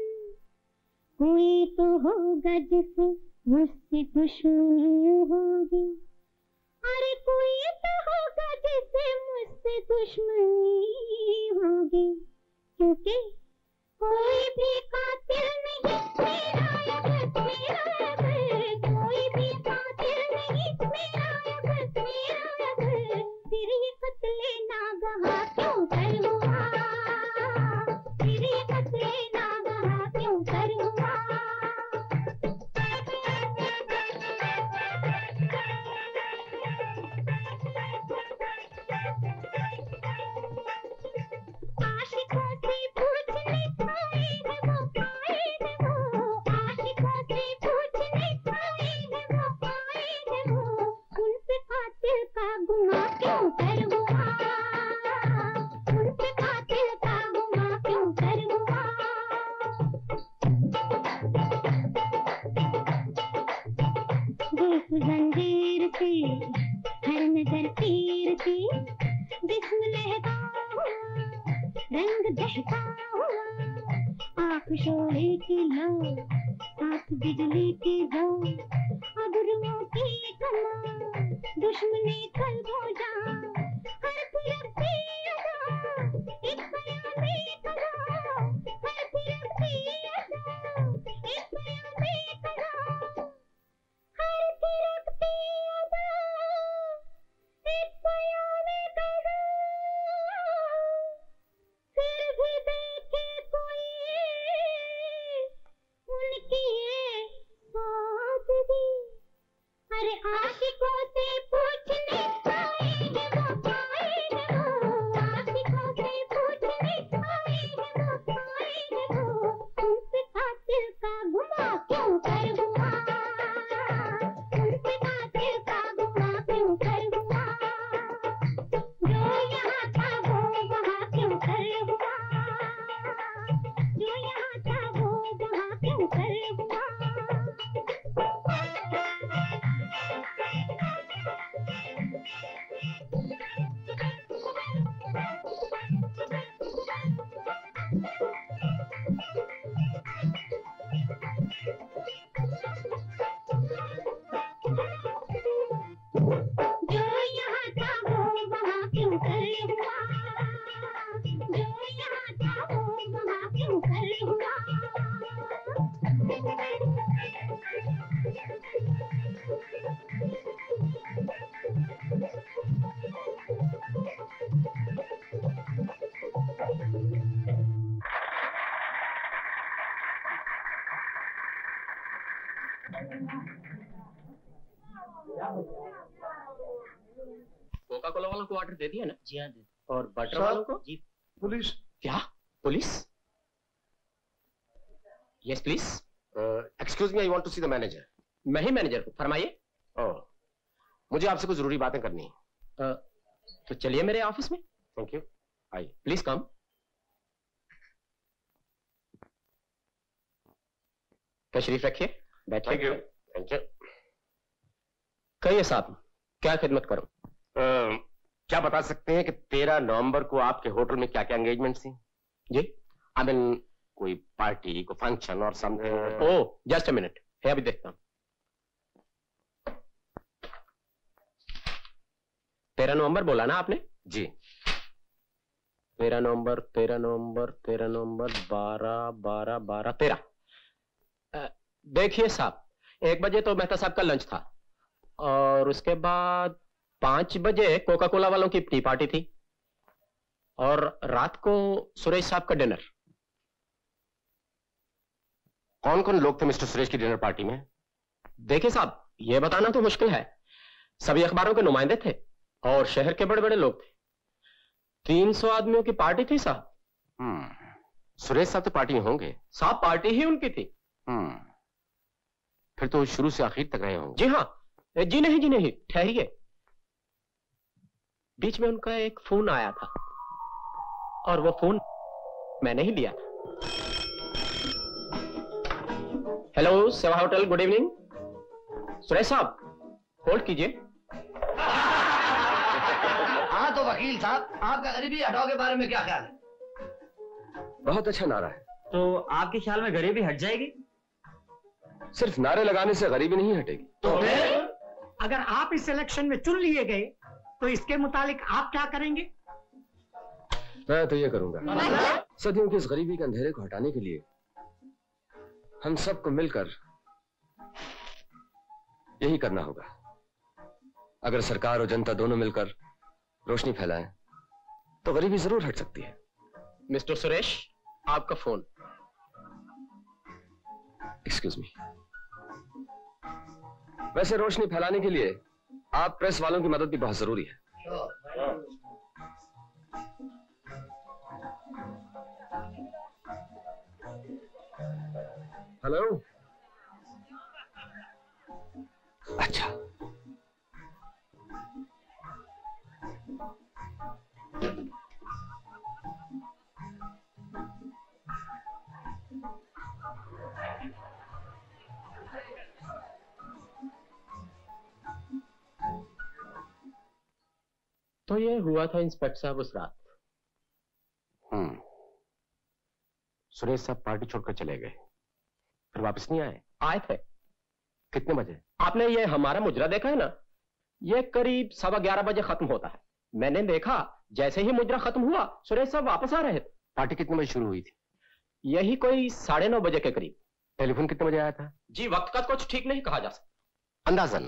कोई तो होगा जिसे मुझसे दुश्मनी होगी, अरे कोई तो होगा जिसे मुझसे दुश्मनी होगी, क्योंकि कोई भी कातिल नहीं मेरा घर मेरा घर, कोई भी कातिल नहीं मेरा घर मेरा घर, फिर ये कत्ले नागहा क्यों कर हुआ, फिर ये कत्ले नागहा क्यों कर हुआ। रंग दहका हुआ, आँख शोले की लो, हाथ बिजली की दो, अबरुओं की कला, दुश्मनी खरबूजा, हर तरफ से अदा, एक बयां में कला, हर तरफ से अदा, एक बयां में कला, हर तरफ से अदा, एक बयां में कला, फिर भी देखे कोई उनकी ये सादगी, अरे आशिकों से पूछने आए हैं वो, आए हैं वो, आशिकों से पूछने आए हैं वो, आए हैं वो, उनसे कातिल का गुमा क्यों कर हुआ, उनसे कातिल का गुमा क्यों कर हुआ, जो यहाँ था वो वहाँ क्यों कर हुआ, जो यहाँ था वो वहाँ क्यों कर हुआ। जो यहाँ था वो वहाँ क्यों कर हुआ, जो यहाँ था वो वहाँ क्यों कर हुआ। कोका कोला वालों को ऑर्डर दे दिया ना? जी हाँ दे। और बटर सर, वालों को? जी। पुलिस। क्या? Police? Yes please. Excuse me, I want to see the manager. मैं ही मैनेजर हूँ, फरमाइए। ओह, मुझे आपसे कुछ जरूरी बातें करनी है। uh, तो चलिए मेरे ऑफिस में। थैंक यू, आइए। Please come. तशरीफ रखिए, बैठिए। Thank you, thank you. कहिए साहब, क्या खिदमत करूं? uh, क्या बता सकते हैं कि तेरह नवंबर को आपके होटल में क्या क्या एंगेजमेंट थी? जी, आई मीन कोई पार्टी, कोई फंक्शन और something. Oh, just a minute, है अभी देखता हूं। तेरह नवंबर बोला ना आपने? जी। तेरह नवंबर, तेरह नवंबर, तेरह नवंबर, बारह, बारह, बारह, तेरह। देखिए साहब, एक बजे तो मेहता साहब का लंच था और उसके बाद पांच बजे कोका कोला वालों की टी पार्टी थी और रात को सुरेश साहब का डिनर। कौन कौन लोग थे मिस्टर सुरेश की डिनर पार्टी में? देखिए साहब, यह बताना तो मुश्किल है। सभी अखबारों के नुमाइंदे थे और शहर के बड़े बड़े लोग थे। तीन सौ आदमियों की पार्टी थी साहब। हम्म, सुरेश साहब तो पार्टी में होंगे। साहब पार्टी ही उनकी थी। हम्म, फिर तो शुरू से आखिर तक रहे होंगे। जी हाँ। जी नहीं, जी नहीं, ठहरिए। बीच में उनका एक फोन आया था और वो फोन मैंने ही लिया था। हेलो सेवा होटल, गुड इवनिंग। सुरेश साहब, होल्ड कीजिए। हाँ तो वकील साहब, आपका गरीबी हटाओ के बारे में क्या ख्याल है? बहुत अच्छा नारा है। तो आपके ख्याल में गरीबी हट जाएगी? सिर्फ नारे लगाने से गरीबी नहीं हटेगी। तो फिर अगर आप इस इलेक्शन में चुन लिए गए तो इसके मुतालिक आप क्या करेंगे? मैं तो ये करूंगा, सदियों की इस गरीबी के अंधेरे को हटाने के लिए हम सबको मिलकर यही करना होगा। अगर सरकार और जनता दोनों मिलकर रोशनी फैलाएं तो गरीबी जरूर हट सकती है। मिस्टर सुरेश, आपका फोन। Excuse me. वैसे रोशनी फैलाने के लिए आप प्रेस वालों की मदद भी बहुत जरूरी है। हेलो। अच्छा, तो ये हुआ था इंस्पेक्टर साहब उस रात। हम्म सुरेश साहब पार्टी छोड़कर चले गए, फिर वापस नहीं आए? आए थे। कितने बजे? आपने ये हमारा मुजरा देखा है ना, ये करीब सवा ग्यारह बजे खत्म होता है। मैंने देखा जैसे ही मुजरा खत्म हुआ सुरेश साहब वापस आ रहे थे। पार्टी कितने बजे शुरू हुई थी? यही कोई साढ़े नौ बजे के करीब। टेलीफोन कितने बजे आया था? जी वक्त का कुछ ठीक नहीं कहा जा सकता। अंदाजन?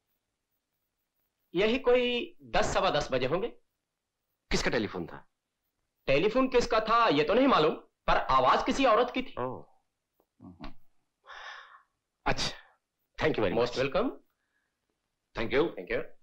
यही कोई दस सवा दस बजे होंगे। किसका टेलीफोन था? टेलीफोन किसका था ये तो नहीं मालूम, पर आवाज किसी औरत की थी। ओह, अच्छा, thank you very much. Most welcome. Thank you. Thank you.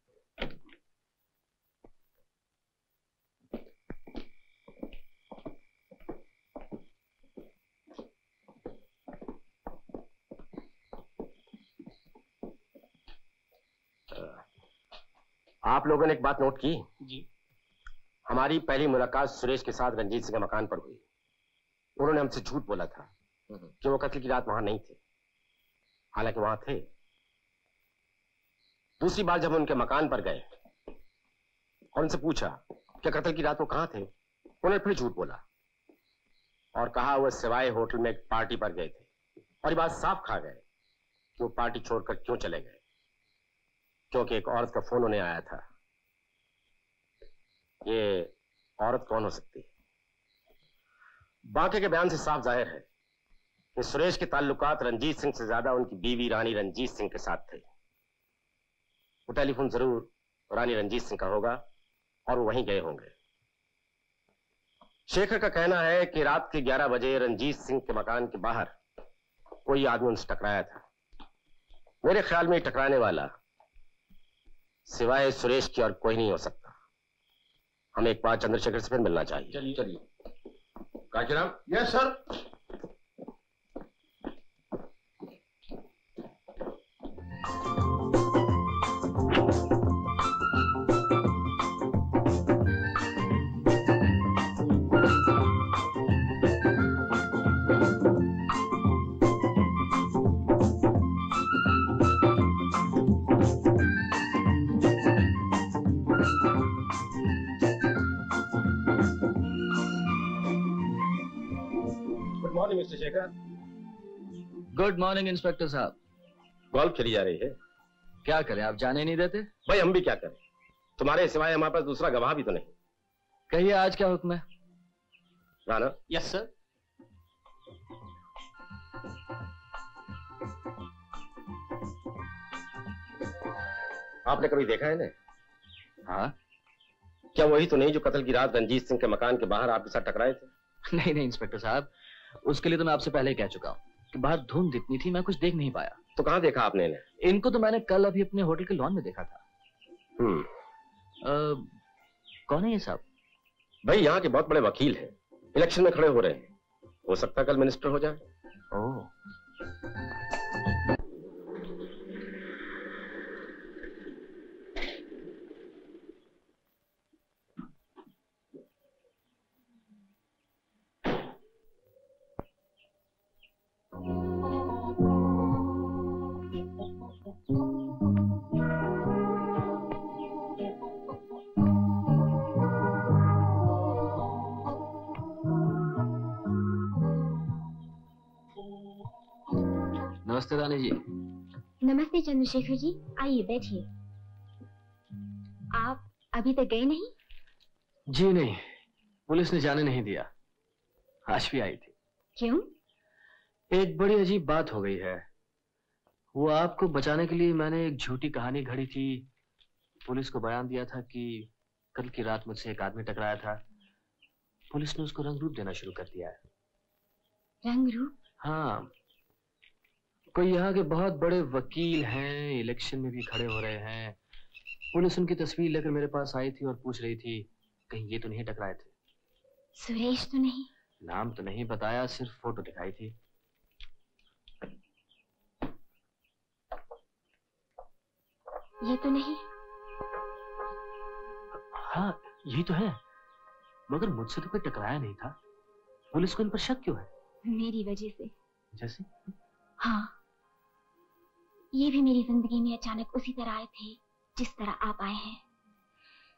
आप लोगों ने एक बात नोट की? जी। हमारी पहली मुलाकात सुरेश के साथ रंजीत सिंह के मकान पर हुई। उन्होंने हमसे झूठ बोला था कि वो कत्ल की रात वहां नहीं थे, हालांकि वहां थे। दूसरी बार जब उनके मकान पर गए और उनसे पूछा कि कत्ल की रात वो कहां थे, उन्होंने फिर झूठ बोला और कहा वो सिवाय होटल में एक पार्टी पर गए थे, और ये बात साफ खा गए कि वो पार्टी छोड़कर क्यों चले गए, क्योंकि एक औरत का फोन उन्हें आया था। ये औरत कौन हो सकती है? बाकी के बयान से साफ जाहिर है कि सुरेश के ताल्लुकात रंजीत सिंह से ज्यादा उनकी बीवी रानी रंजीत सिंह के साथ थे। वो टेलीफोन जरूर रानी रंजीत सिंह का होगा और वो वहीं गए होंगे। शेखर का कहना है कि रात के ग्यारह बजे रंजीत सिंह के मकान के बाहर कोई आदमी उनसे टकराया था। मेरे ख्याल में टकराने वाला सिवाय सुरेश की और कोई नहीं हो सकता। हमें एक बार चंद्रशेखर से फिर मिलना चाहिए। चलिए चलिए। Kanchiram. Yes sir. Mister Shekhar. Good morning inspector साहब। गोल्फ खेली जा रही है। क्या करें, आप जाने नहीं देते? भाई हम भी क्या करें, तुम्हारे सिवाय हमारे पास दूसरा गवाह भी तो नहीं। कहिए आज क्या हुक्म है? राणा। Yes sir. आपने कभी देखा है ना? हाँ। क्या वही तो नहीं जो कत्ल की रात रंजीत सिंह के मकान के बाहर आपके साथ टकराए थे? नहीं नहीं इंस्पेक्टर साहब, उसके लिए तो मैं आपसे पहले ही कह चुका हूँ कि बाहर धुंध इतनी थी मैं कुछ देख नहीं पाया। तो कहाँ देखा आपने इन्हें? इनको तो मैंने कल अभी अपने होटल के लॉन में देखा था। हम्म। कौन है ये साहब? भाई यहाँ के बहुत बड़े वकील हैं, इलेक्शन में खड़े हो रहे हैं, हो सकता है कल मिनिस्टर हो जाए। ओह। नमस्ते रानी जी। नमस्ते चंद्रशेखर जी, आइए बैठिए। आप अभी तक गए नहीं? जी नहीं, पुलिस ने जाने नहीं दिया। आज भी आई थी। क्यों? एक बड़ी अजीब बात हो गई है। वो आपको बचाने के लिए मैंने एक झूठी कहानी घड़ी थी। पुलिस को बयान दिया था कि कल की रात मुझसे एक आदमी टकराया था। पुलिस ने उसको रंग रूप देना शुरू कर दिया है। रंग रूप? हाँ, कोई यहाँ के बहुत बड़े वकील हैं, इलेक्शन में भी खड़े हो रहे हैं। पुलिस उनकी तस्वीर लेकर मेरे पास आई थी और पूछ रही थी कहीं ये तो नहीं टकराए थे। सुरेश तो नहीं? नाम तो नहीं बताया, सिर्फ फोटो दिखाई थी। ये तो नहीं? हाँ यही तो है, मगर मुझसे तो कोई टकराया नहीं था। पुलिस को इन पर शक क्यों है? मेरी वजह से। जैसे? हाँ, ये भी मेरी जिंदगी में अचानक उसी तरह आए थे जिस तरह आप आए हैं।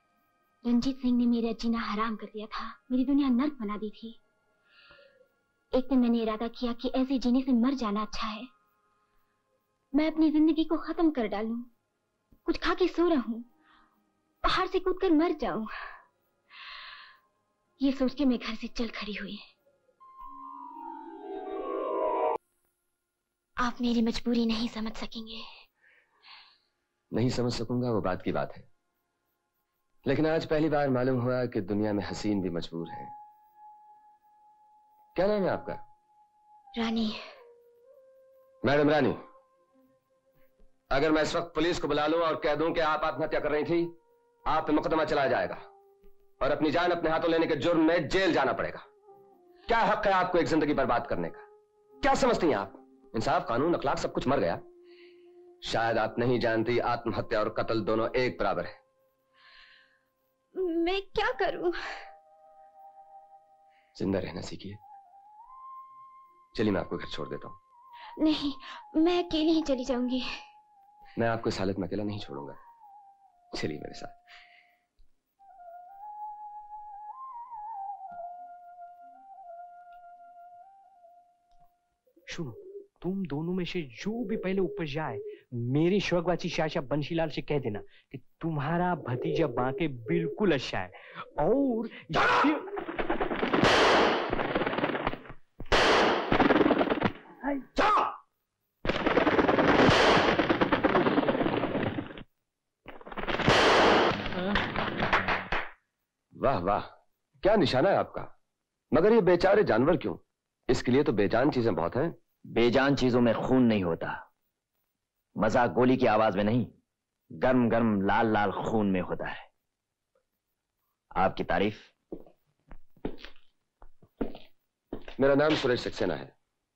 रंजीत सिंह ने मेरा जीना हराम कर दिया था, मेरी दुनिया नर्क बना दी थी। एक दिन मैंने इरादा किया कि ऐसे जीने से मर जाना अच्छा है। मैं अपनी जिंदगी को खत्म कर डालूं, कुछ खा के सो रहूं, पहाड़ से कूदकर मर जाऊं। ये सोच के मैं घर से चल खड़ी हुई। आप मेरी मजबूरी नहीं समझ सकेंगे। नहीं समझ सकूंगा वो बात की बात है, लेकिन आज पहली बार मालूम हुआ कि दुनिया में हसीन भी मजबूर है। क्या नाम है आपका? रानी। मैडम रानी, अगर मैं इस वक्त पुलिस को बुला लूं और कह दूं कि आप आत्महत्या कर रही थी, आप पे मुकदमा चलाया जाएगा और अपनी जान अपने हाथों लेने के जुर्म में जेल जाना पड़ेगा। क्या हक है आपको एक जिंदगी बर्बाद करने का? क्या समझती हैं आप? इंसाफ, कानून, अखलाक सब कुछ मर गया। शायद आप नहीं जानती, आत्महत्या और कत्ल दोनों एक बराबर है। मैं क्या करूं? जिंदा रहना सीखिए। चलिए मैं आपको घर छोड़ देता हूं। नहीं, मैं अकेली ही चली जाऊंगी। मैं आपको इस हालत में अकेला नहीं छोड़ूंगा। चलिए मेरे साथ। सुनो, तुम दोनों में से जो भी पहले ऊपर जाए, मेरी स्वर्गवासी शाशा बंशीलाल से कह देना कि तुम्हारा भतीजा बांके बिल्कुल अच्छा है। और वाह वाह, क्या निशाना है आपका। मगर ये बेचारे जानवर क्यों? इसके लिए तो बेजान चीजें बहुत हैं। बेजान चीजों में खून नहीं होता। मजा गोली की आवाज में नहीं, गर्म गर्म लाल लाल खून में होता है। आपकी तारीफ? मेरा नाम सुरेश सक्सेना है।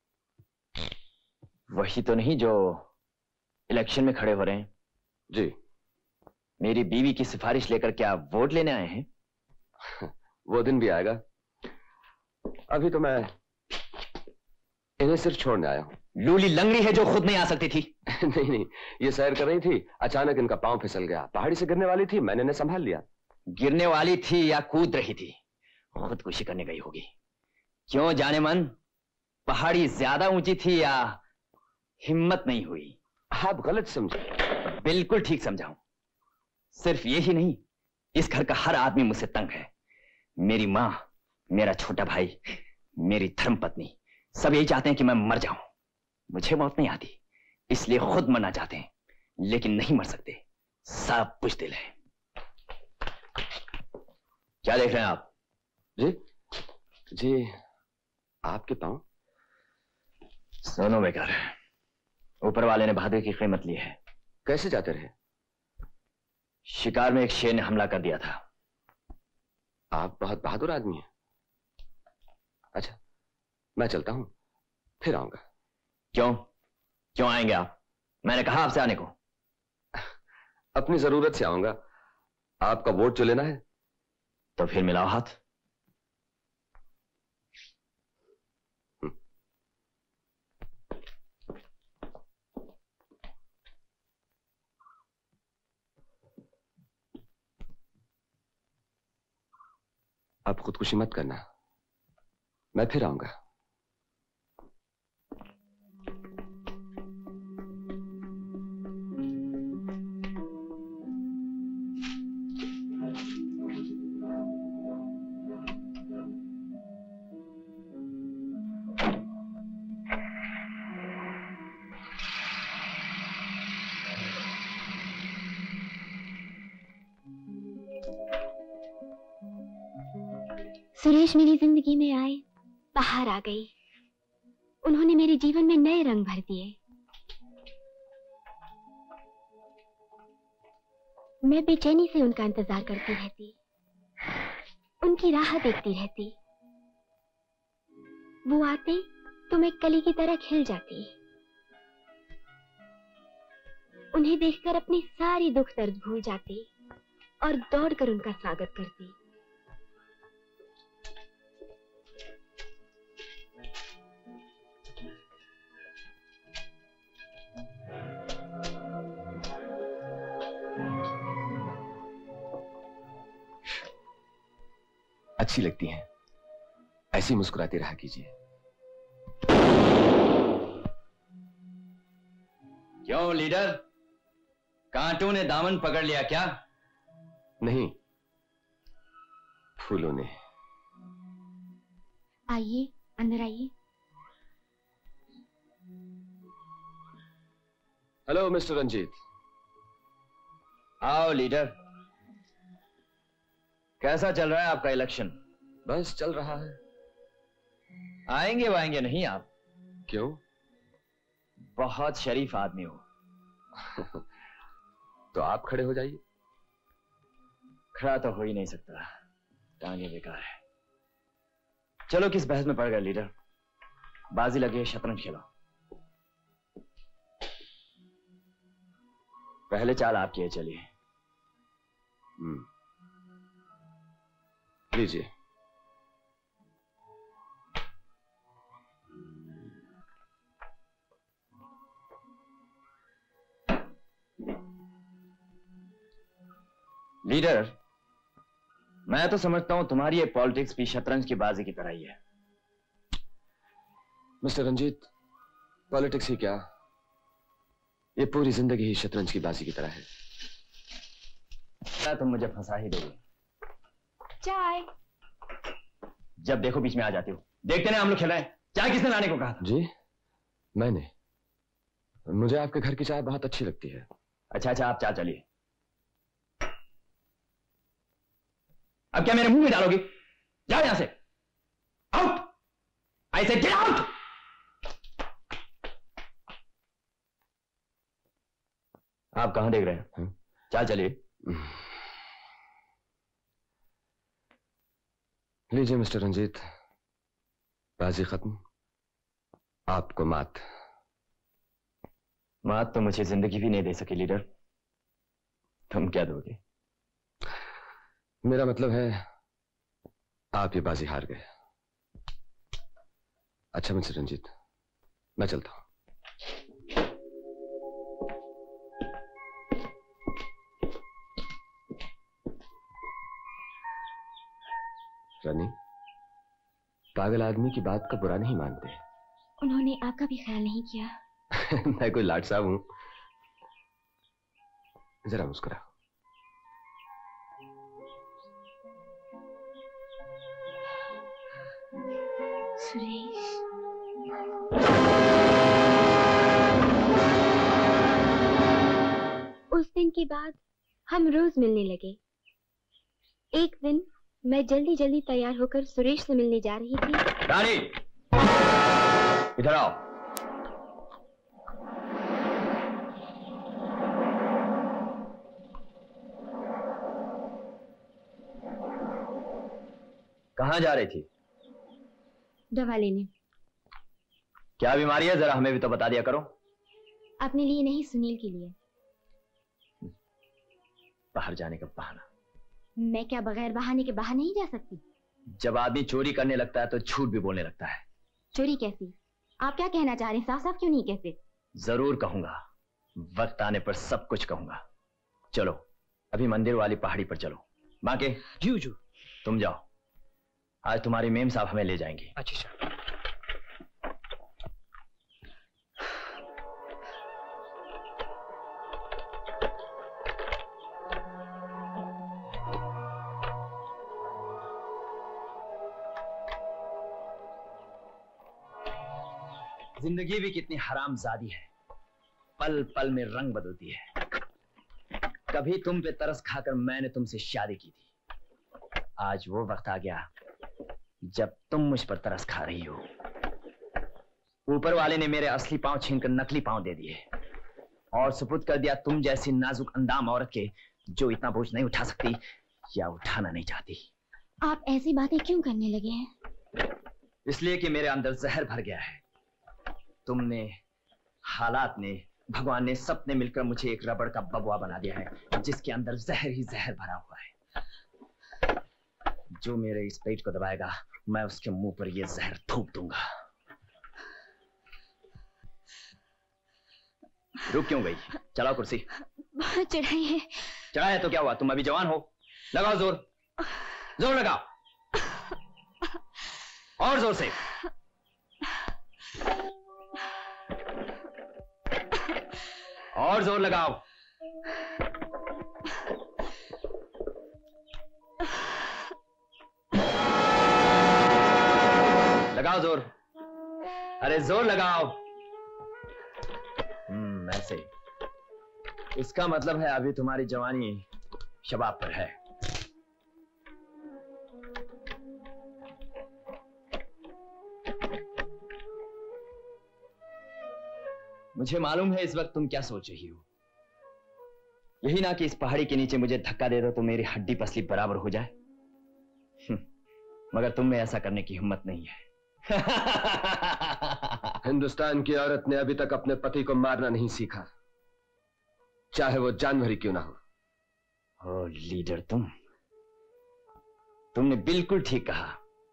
वही तो नहीं जो इलेक्शन में खड़े हो रहे हैं? जी। मेरी बीवी की सिफारिश लेकर क्या वोट लेने आए हैं? वो दिन भी आएगा। अभी तो मैं इन्हें सिर्फ छोड़ने आया हूं। लूली लंगड़ी है जो खुद नहीं आ सकती थी। नहीं नहीं, ये सैर कर रही थी, अचानक इनका पांव फिसल गया। पहाड़ी से गिरने वाली थी, मैंने इन्हें संभाल लिया। गिरने वाली थी या कूद रही थी? खुदकुशी करने गई होगी। क्यों जाने मन, पहाड़ी ज्यादा ऊंची थी या हिम्मत नहीं हुई? आप गलत समझे। बिल्कुल ठीक समझाऊं। सिर्फ ये ही नहीं, इस घर का हर आदमी मुझसे तंग है। मेरी माँ, मेरा छोटा भाई, मेरी धर्मपत्नी, सब यही चाहते हैं कि मैं मर जाऊं। मुझे मौत नहीं आती, इसलिए खुद मरना चाहते हैं, लेकिन नहीं मर सकते। सब बुज़दिल है। क्या देख रहे हैं आप? जी जी, आपके पांव। सुनो बेकार, ऊपर वाले ने बहादुरी की कीमत ली है। कैसे जाते रहे? शिकार में एक शेर ने हमला कर दिया था। आप बहुत बहादुर आदमी हैं। अच्छा, मैं चलता हूं, फिर आऊंगा। क्यों क्यों आएंगे आप? मैंने कहा आपसे आने को। अपनी जरूरत से आऊंगा। आपका वोट जो लेना है। तो फिर मिलाओ हाथ। आप खुदकुशी मत करना, मैं फिर आऊंगा। सुरेश मेरी जिंदगी में आए, बाहर आ गई। उन्होंने मेरे जीवन में नए रंग भर दिए। मैं बेचैनी से उनका इंतजार करती रहती, उनकी राह देखती रहती। वो आते तो मैं कली की तरह खिल जाती। उन्हें देखकर अपनी सारी दुख दर्द भूल जाती और दौड़कर उनका स्वागत करती। अच्छी लगती हैं, ऐसी मुस्कुराती रहा कीजिए। क्यों लीडर, कांटों ने दामन पकड़ लिया क्या? नहीं, फूलों ने। आइए, अंदर आइए। Hello mister Ranjeet. आओ लीडर, कैसा चल रहा है आपका इलेक्शन? बस चल रहा है। आएंगे वाएंगे नहीं आप? क्यों? बहुत शरीफ आदमी हो। तो आप खड़े हो जाइए। खड़ा तो हो ही नहीं सकता, टांगे बेकार है। चलो किस बहस में पड़ गए लीडर, बाजी लगे, शतरंज खेलो। पहले चाल आपकी है, चलिए। हम्म, लीजिए। लीडर, मैं तो समझता हूं तुम्हारी ये पॉलिटिक्स भी शतरंज की बाजी की तरह ही है। मिस्टर रंजीत, पॉलिटिक्स ही क्या, ये पूरी जिंदगी ही शतरंज की बाजी की तरह है। क्या तुम मुझे फंसा ही दोगे? चाय। जब देखो बीच में आ जाती हो। देखते ना हम लोग खेल रहे हैं। चाय किसने लाने को कहा? जी मैंने। मुझे आपके घर की चाय बहुत अच्छी लगती है। अच्छा अच्छा, आप चाय चलिए। अब क्या मेरे मुंह में डालोगे? जाओ यहां से, आउट। आई से गेट आउट। आप कहां देख रहे हैं? चाल चलिए। लीजिए मिस्टर रंजीत, बाजी खत्म, आपको मात। मात तो मुझे जिंदगी भी नहीं दे सकी लीडर, तुम क्या दोगे? मेरा मतलब है आप ये बाजी हार गए। अच्छा मिस्टर रंजीत, मैं चलता हूं। रानी, पागल आदमी की बात का बुरा नहीं मानते। उन्होंने आपका भी ख्याल नहीं किया। मैं कोई लाट साहब हूं? जरा मुस्कुराओ। सुरेश, उस दिन के बाद हम रोज मिलने लगे। एक दिन मैं जल्दी जल्दी तैयार होकर सुरेश से मिलने जा रही थी। रानी, इधर आओ। कहां जा रही थी? दवा लेने। क्या बीमारी है, जरा हमें भी तो बता दिया करो। अपने लिए नहीं, सुनील के लिए। बाहर जाने का बहाना। मैं क्या बगैर बहाने के बाहर नहीं जा सकती? जब आदमी चोरी करने लगता है तो झूठ भी बोलने लगता है। चोरी कैसी? आप क्या कहना चाह रहे हैं? साफ साफ क्यों नहीं कहते? जरूर कहूंगा, वक्त आने पर सब कुछ कहूंगा। चलो अभी मंदिर वाली पहाड़ी पर चलो। बाकी जू जू तुम जाओ, आज तुम्हारी मेम साहब हमें ले जाएंगे। अच्छा। जिंदगी भी कितनी हरामजादी है, पल पल में रंग बदलती है। कभी तुम पे तरस खाकर मैंने तुमसे शादी की थी, आज वो वक्त आ गया जब तुम मुझ पर तरस खा रही हो। ऊपर वाले ने मेरे असली पांव छीनकर नकली पांव दे दिए और सुपुर्द कर दिया तुम जैसी नाजुक अंदाम औरत के, जो इतना बोझ नहीं उठा सकती या उठाना नहीं चाहती। आप ऐसी बातें क्यों करने लगे हैं? इसलिए कि मेरे अंदर जहर भर गया है। तुमने, हालात ने, भगवान ने, सबने मिलकर मुझे एक रबड़ का बबुआ बना दिया है जिसके अंदर जहर ही जहर भरा हुआ है। जो मेरे इस पेट को दबाएगा मैं उसके मुंह पर यह जहर थूक दूंगा। रुक क्यों गई? चलाओ कुर्सी। बहुत चढ़ाई है। चढ़ाया तो क्या हुआ, तुम अभी जवान हो। लगाओ जोर, जोर लगाओ, और जोर से। और जोर लगाओ। लगाओ जोर, अरे जोर लगाओ। हम्म ऐसे ही। इसका मतलब है अभी तुम्हारी जवानी शबाब पर है। मुझे मालूम है इस वक्त तुम क्या सोच रही हो। यही ना कि इस पहाड़ी के नीचे मुझे धक्का दे दो तो मेरी हड्डी पसली बराबर हो जाए। मगर तुम में ऐसा करने की हिम्मत नहीं है। हिंदुस्तान की औरत ने अभी तक अपने पति को मारना नहीं सीखा, चाहे वो जानवर ही क्यों ना हो। ओ लीडर, तुम तुमने बिल्कुल ठीक कहा।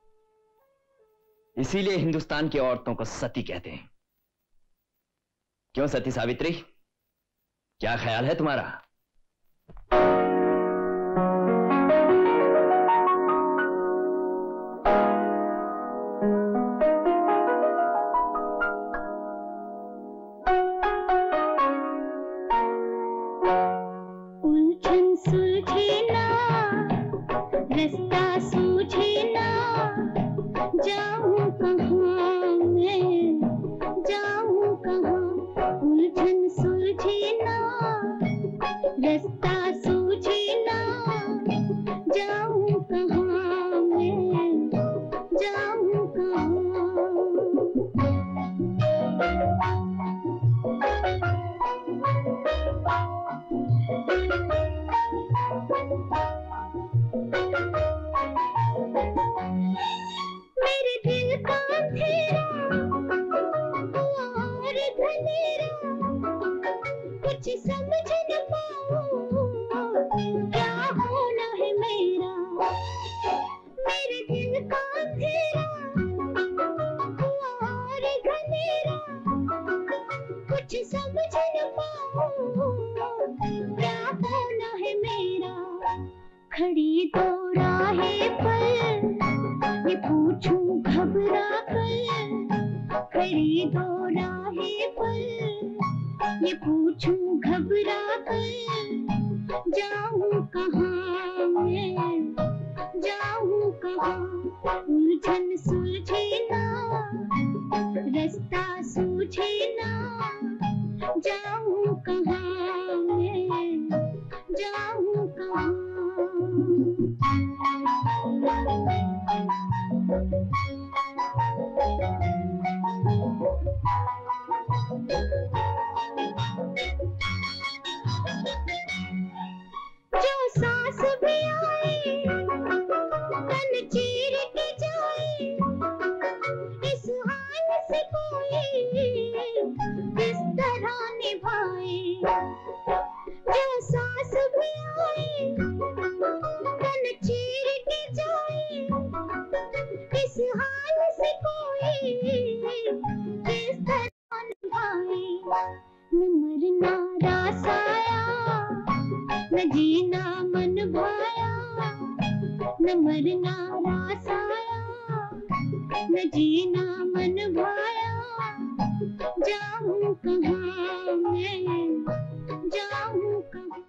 इसीलिए हिंदुस्तान की औरतों को सती कहते हैं। क्यों सती सावित्री, क्या ख्याल है तुम्हारा? उलझन सुलझे ना, रास्ता सूझे ना, जाऊं कहाँ मैं, जाऊं कहाँ। उलझन सुलझे ना, रास्ता सूझे ना, जाऊं कहाँ मैं, जाऊं कहाँ। मेरे दिल का अंधेरा और घनेरा, कुछ समझ न पाऊं क्या होना है मेरा। मेरे दिल का अंधेरा और घनेरा, कुछ समझ न पाऊं क्या होना है मेरा। खड़ी दो राहें पर ये पूछूं घबरा कर, खड़ी दो राहें पर ये पूछूं घबरा कर, जाऊं कहाँ मैं, जाऊं कहाँ। उलझन सुलझे ना, रास्ता सूझे ना, जाऊं कहाँ मैं, जाऊं कहाँ। जो सांस भी आए तन चीर के जाए, इस हाल से कोई किस तरह निभाए। जो सांस भी आए तन चीर के जाए, इस हाल से कोई किस तरह निभाए। न मरना रास आया, न जीना मन भाया, न मरना रास आया, न जीना मन भाया, जाऊं कहाँ मैं, जाऊं कहाँ।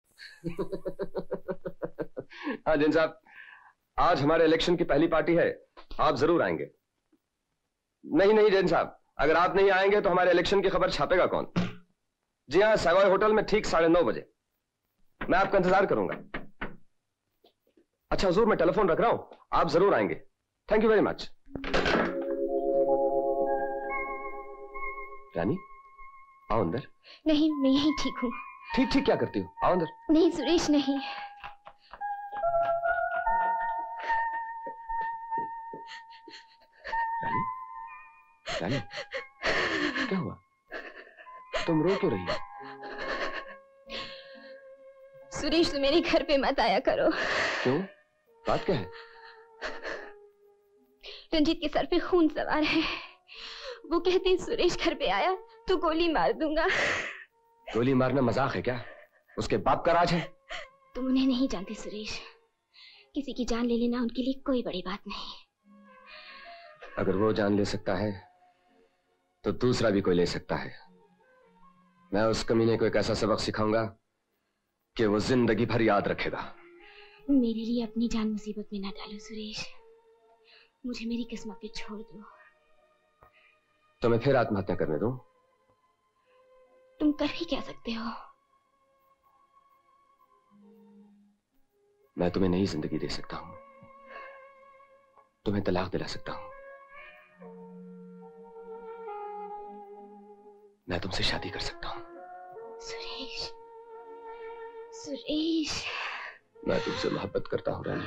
हाँ जैन साहब, आज हमारे इलेक्शन की पहली पार्टी है, आप जरूर आएंगे। नहीं नहीं जैन साहब, अगर आप नहीं आएंगे तो हमारे इलेक्शन की खबर छापेगा कौन? जी हाँ, सवाई होटल में ठीक साढ़े नौ बजे मैं आपका इंतजार करूंगा। अच्छा हुजूर, मैं टेलीफोन रख रहा हूं, आप जरूर आएंगे। Thank you very much. Rani आओ अंदर। नहीं, मैं यहीं ठीक हूँ। ठीक ठीक क्या करती हो, आओ अंदर। नहीं सुरेश, नहीं। रानी, रानी क्या हुआ, तुम रो क्यों रही हो? सुरेश, तुम मेरे घर पे मत आया करो। क्यों, बात क्या है? रंजीत के सर पे खून सवार है। वो कहते हैं सुरेश घर पे आया तो गोली मार दूंगा। गोली मारना मजाक है क्या? उसके बाप का राज है। तुम उन्हें नहीं जानते सुरेश, किसी की जान ले लेना उनके लिए कोई बड़ी बात नहीं। अगर वो जान ले सकता है तो दूसरा भी कोई ले सकता है। मैं उस कमीने को एक ऐसा सबक सिखाऊंगा कि वो जिंदगी भर याद रखेगा। मेरे लिए अपनी जान मुसीबत में ना डालो सुरेश, मुझे मेरी किस्मत पे छोड़ दो। तो मैं फिर आत्महत्या करने दूं? तुम कर भी क्या सकते हो? मैं तुम्हें नई जिंदगी दे सकता हूं, तुम्हें तलाक दिला सकता हूं, मैं तुमसे शादी कर सकता हूं। सुरेश, सुरेश, मैं तुमसे मोहब्बत करता हूं रानी।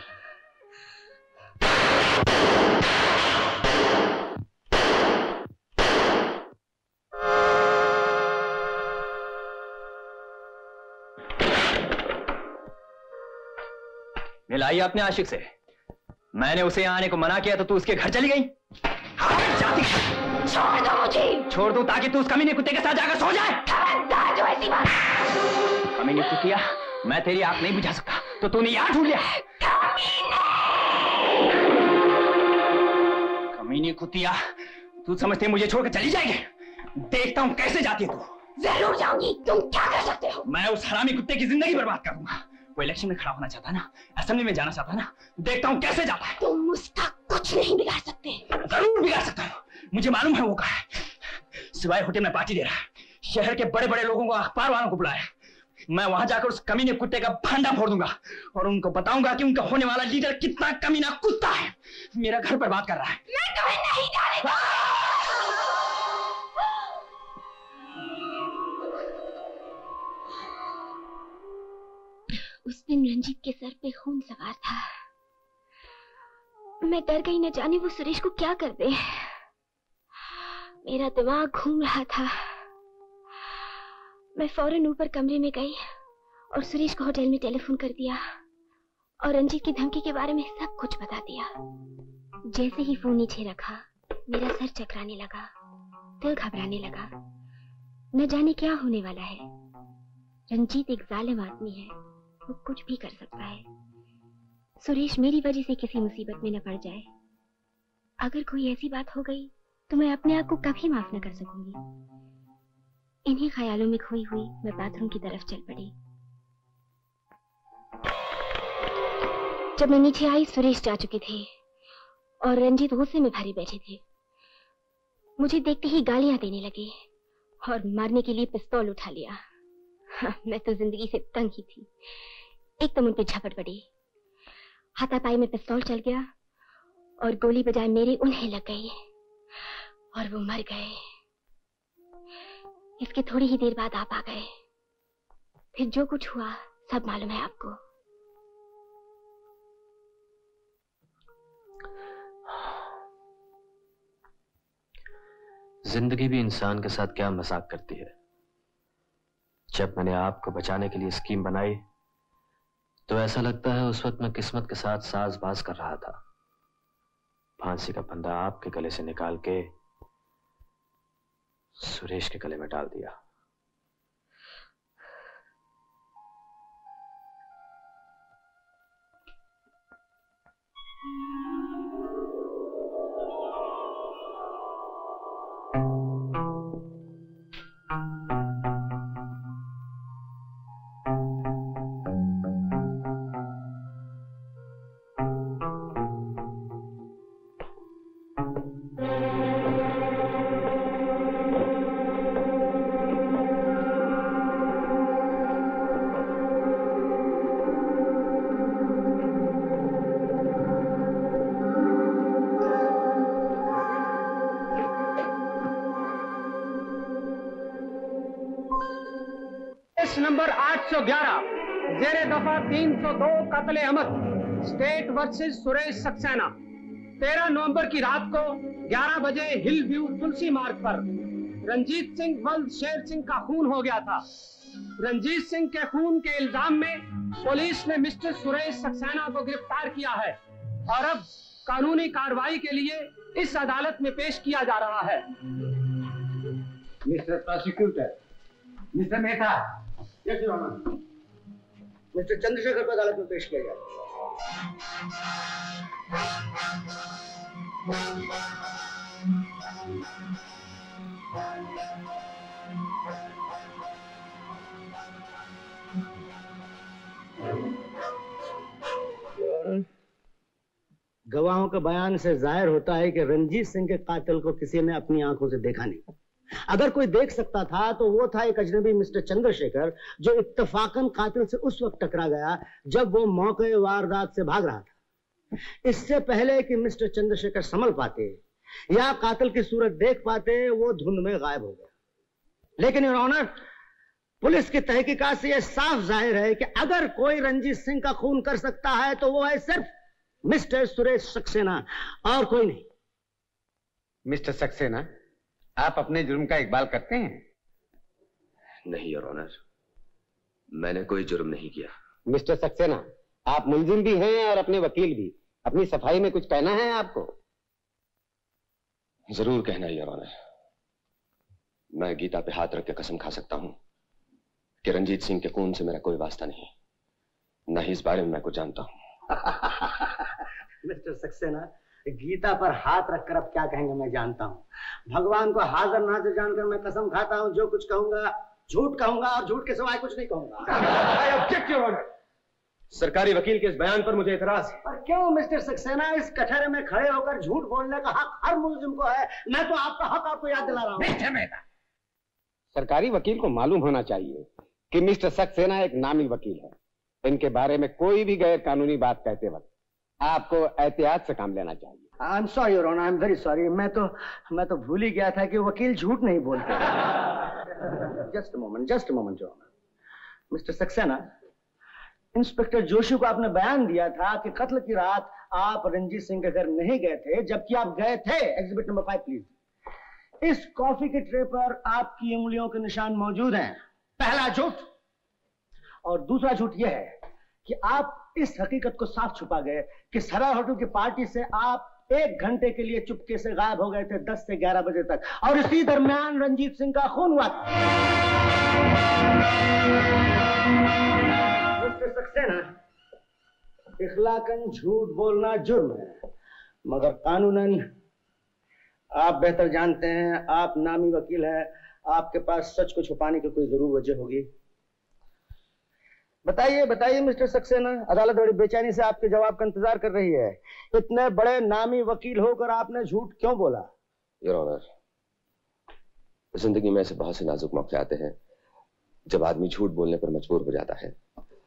मिलाई अपने आशिक से। मैंने उसे यहाँ आने को मना किया तो तू उसके घर चली गई। जाती छोड़ दो मुझे। छोड़ दो ताकि तू उस कमीने कुत्ते के साथ जाकर सो जाए। खबरदार जो ऐसी बात। कमीने कुत्तिया, मैं तेरी आंख नहीं बुझा सकता तो तूने यहाँ ढूंढ लिया। कमीने कुत्तिया, तू समझते मुझे छोड़कर चली जाएगी? देखता हूँ कैसे जाती है तू। जरूर जाऊंगी, तुम क्या कर सकते हो? मैं उस हरामी कुत्ते की जिंदगी बर्बाद कर दूंगा। वो इलेक्शन में खड़ा होना चाहता है ना, असेंबली में जाना चाहता है ना, देखता हूँ कैसे जाता है। तुम उसका कुछ नहीं बिगाड़ सकते। जरूर बिगाड़ सकता हूँ, मुझे मालूम है वो कहाँ है। सिवाय होटल में पार्टी दे रहा है, शहर के बड़े बड़े लोगों को, अखबार वालों को बुलाया। मैं वहां जाकर उस कमीने कुत्ते का भांडा फोड़ दूंगा और उनको बताऊंगा कि उनका होने वाला लीडर कितना कमीना कुत्ता है, मेरा घर बर्बाद कर रहा है। मैं तुम्हें नहीं डालूंगा। उस दिन रंजीत के सर पे खून सवार था। मैं डर गई, न जाने वो सुरेश को क्या कर दे। मेरा दिमाग घूम रहा था। मैं फौरन ऊपर कमरे में गई और सुरेश को होटल में टेलीफोन कर दिया और रंजीत की धमकी के बारे में सब कुछ बता दिया। जैसे ही फोन नीचे रखा, मेरा सर चकराने लगा, दिल घबराने लगा। न जाने क्या होने वाला है। रंजीत एक जालिम आदमी है, वो कुछ भी कर सकता है। सुरेश मेरी वजह से किसी मुसीबत में न पड़ जाए। अगर कोई ऐसी बात हो गई तो मैं अपने आप को कभी माफ न कर सकूंगी। इन्हीं ख्यालों में खोई हुई मैं बाथरूम की तरफ चल पड़ी। जब मैं नीचे आई, सुरेश जा चुके थे और रंजीत गुस्से में भरे बैठे थे। मुझे देखते ही गालियां देने लगे और मारने के लिए पिस्तौल उठा लिया। हाँ, मैं तो जिंदगी से तंग ही थी। एकदम उन पे झपट पड़ी, हाथापाई में पिस्तौल चल गया और गोली बजाय मेरे उन्हें लग गई और वो मर गए। इसके थोड़ी ही देर बाद आप आ गए। फिर जो कुछ हुआ सब मालूम है आपको। जिंदगी भी इंसान के साथ क्या मजाक करती है। जब मैंने आपको बचाने के लिए स्कीम बनाई तो ऐसा लगता है उस वक्त मैं किस्मत के साथ साजबाज कर रहा था। फांसी का फंदा आपके गले से निकाल के सुरेश के गले में डाल दिया। नंबर आठ सौ ग्यारह जेरे दफा तीन सौ दो कत्ले अहमद स्टेट वर्सेस सुरेश सक्सेना। तेरह नवंबर की रात को ग्यारह बजे हिल व्यू तुलसी मार्ग पर रंजीत सिंह वल्द शेर सिंह का खून हो गया था। रंजीत सिंह के खून के इल्जाम में पुलिस ने मिस्टर सुरेश सक्सेना को गिरफ्तार किया है और अब कानूनी कार्रवाई के लिए इस अदालत में पेश किया जा रहा है। Mister prosecutor, mister Mehta, mister Chandrashekhar को अदालत में पेश किया जाए। गवाहों के बयान से जाहिर होता है कि रंजीत सिंह के कातिल को किसी ने अपनी आंखों से देखा नहीं। अगर कोई देख सकता था तो वो था एक अजनबी मिस्टर चंद्रशेखर, जो इत्तफाकन कातिल से उस वक्त टकरा गया जब वो मौके वारदात से भाग रहा था। इससे पहले कि मिस्टर चंद्रशेखर संभल पाते या कातिल की सूरत देख पाते, वो धुंध में गायब हो गया। लेकिन योर ऑनर, पुलिस की तहकीकात से यह साफ जाहिर है कि अगर कोई रंजीत सिंह का खून कर सकता है तो वो है सिर्फ मिस्टर सुरेश सक्सेना और कोई नहीं। मिस्टर सक्सेना, आप अपने जुर्म का इकबाल करते हैं? नहीं योर ऑनर, मैंने कोई जुर्म नहीं किया। मिस्टर सक्सेना, आप मुलजिम भी हैं और अपने वकील भी। अपनी सफाई में कुछ कहना है आपको? जरूर कहना योर ऑनर। मैं गीता पे हाथ रख के कसम खा सकता हूं कि रंजीत सिंह के खून से मेरा कोई वास्ता नहीं, न ही इस बारे में मैं कुछ जानता हूं। मिस्टर सक्सेना, गीता पर हाथ रखकर अब क्या कहेंगे मैं जानता हूं। भगवान को हाजिर नाजिर जानकर मैं कसम खाता हूं, जो कुछ कहूंगा झूठ कहूंगा और झूठ के सिवाय कुछ नहीं कहूंगा। I object, Your Honor। सरकारी वकील के इस बयान पर मुझे इतराज है। पर क्यों मिस्टर सक्सेना, इस कटहरे में खड़े होकर झूठ बोलने का हक हर मुलजिम को है। मैं तो आपका हक आपको याद दिला रहा हूँ। सरकारी वकील को मालूम होना चाहिए कि मिस्टर सक्सेना एक नामी वकील है। इनके बारे में कोई भी गैर कानूनी बात कहते वक्त आपको एहतियात से काम लेना चाहिए। I am sorry your honour, I am very sorry. मैं तो मैं तो भूल ही गया था कि वकील झूठ नहीं बोलते। Just a moment, just a moment your honour. Mister Saxena, inspector Joshi को आपने बयान दिया था कि कत्ल की रात आप रंजीत सिंह के घर नहीं गए थे, जबकि आप गए थे। Exhibit number five please. इस कॉफी के ट्रे पर आपकी उंगलियों के निशान मौजूद हैं। पहला झूठ। और दूसरा झूठ यह है कि आप इस हकीकत को साफ छुपा गए कि सराय होटल की पार्टी से आप एक घंटे के लिए चुपके से गायब हो गए थे, दस से ग्यारह बजे तक, और इसी दरमियान रंजीत सिंह का खून हुआ। मिस्टर सक्सेना, इखलाकन झूठ बोलना जुर्म है, मगर कानूनन आप बेहतर जानते हैं। आप नामी वकील हैं, आपके पास सच को छुपाने की कोई जरूर वजह होगी। बताइए बताइए मिस्टर सक्सेना, अदालत बड़ी बेचैनी से आपके जवाब का इंतजार कर रही है। इतने बड़े नामी वकील होकर आपने झूठ क्यों बोला? योर ऑनर, जिंदगी में ऐसे बहुत से नाजुक मौके आते हैं जब आदमी झूठ बोलने पर मजबूर हो जाता है।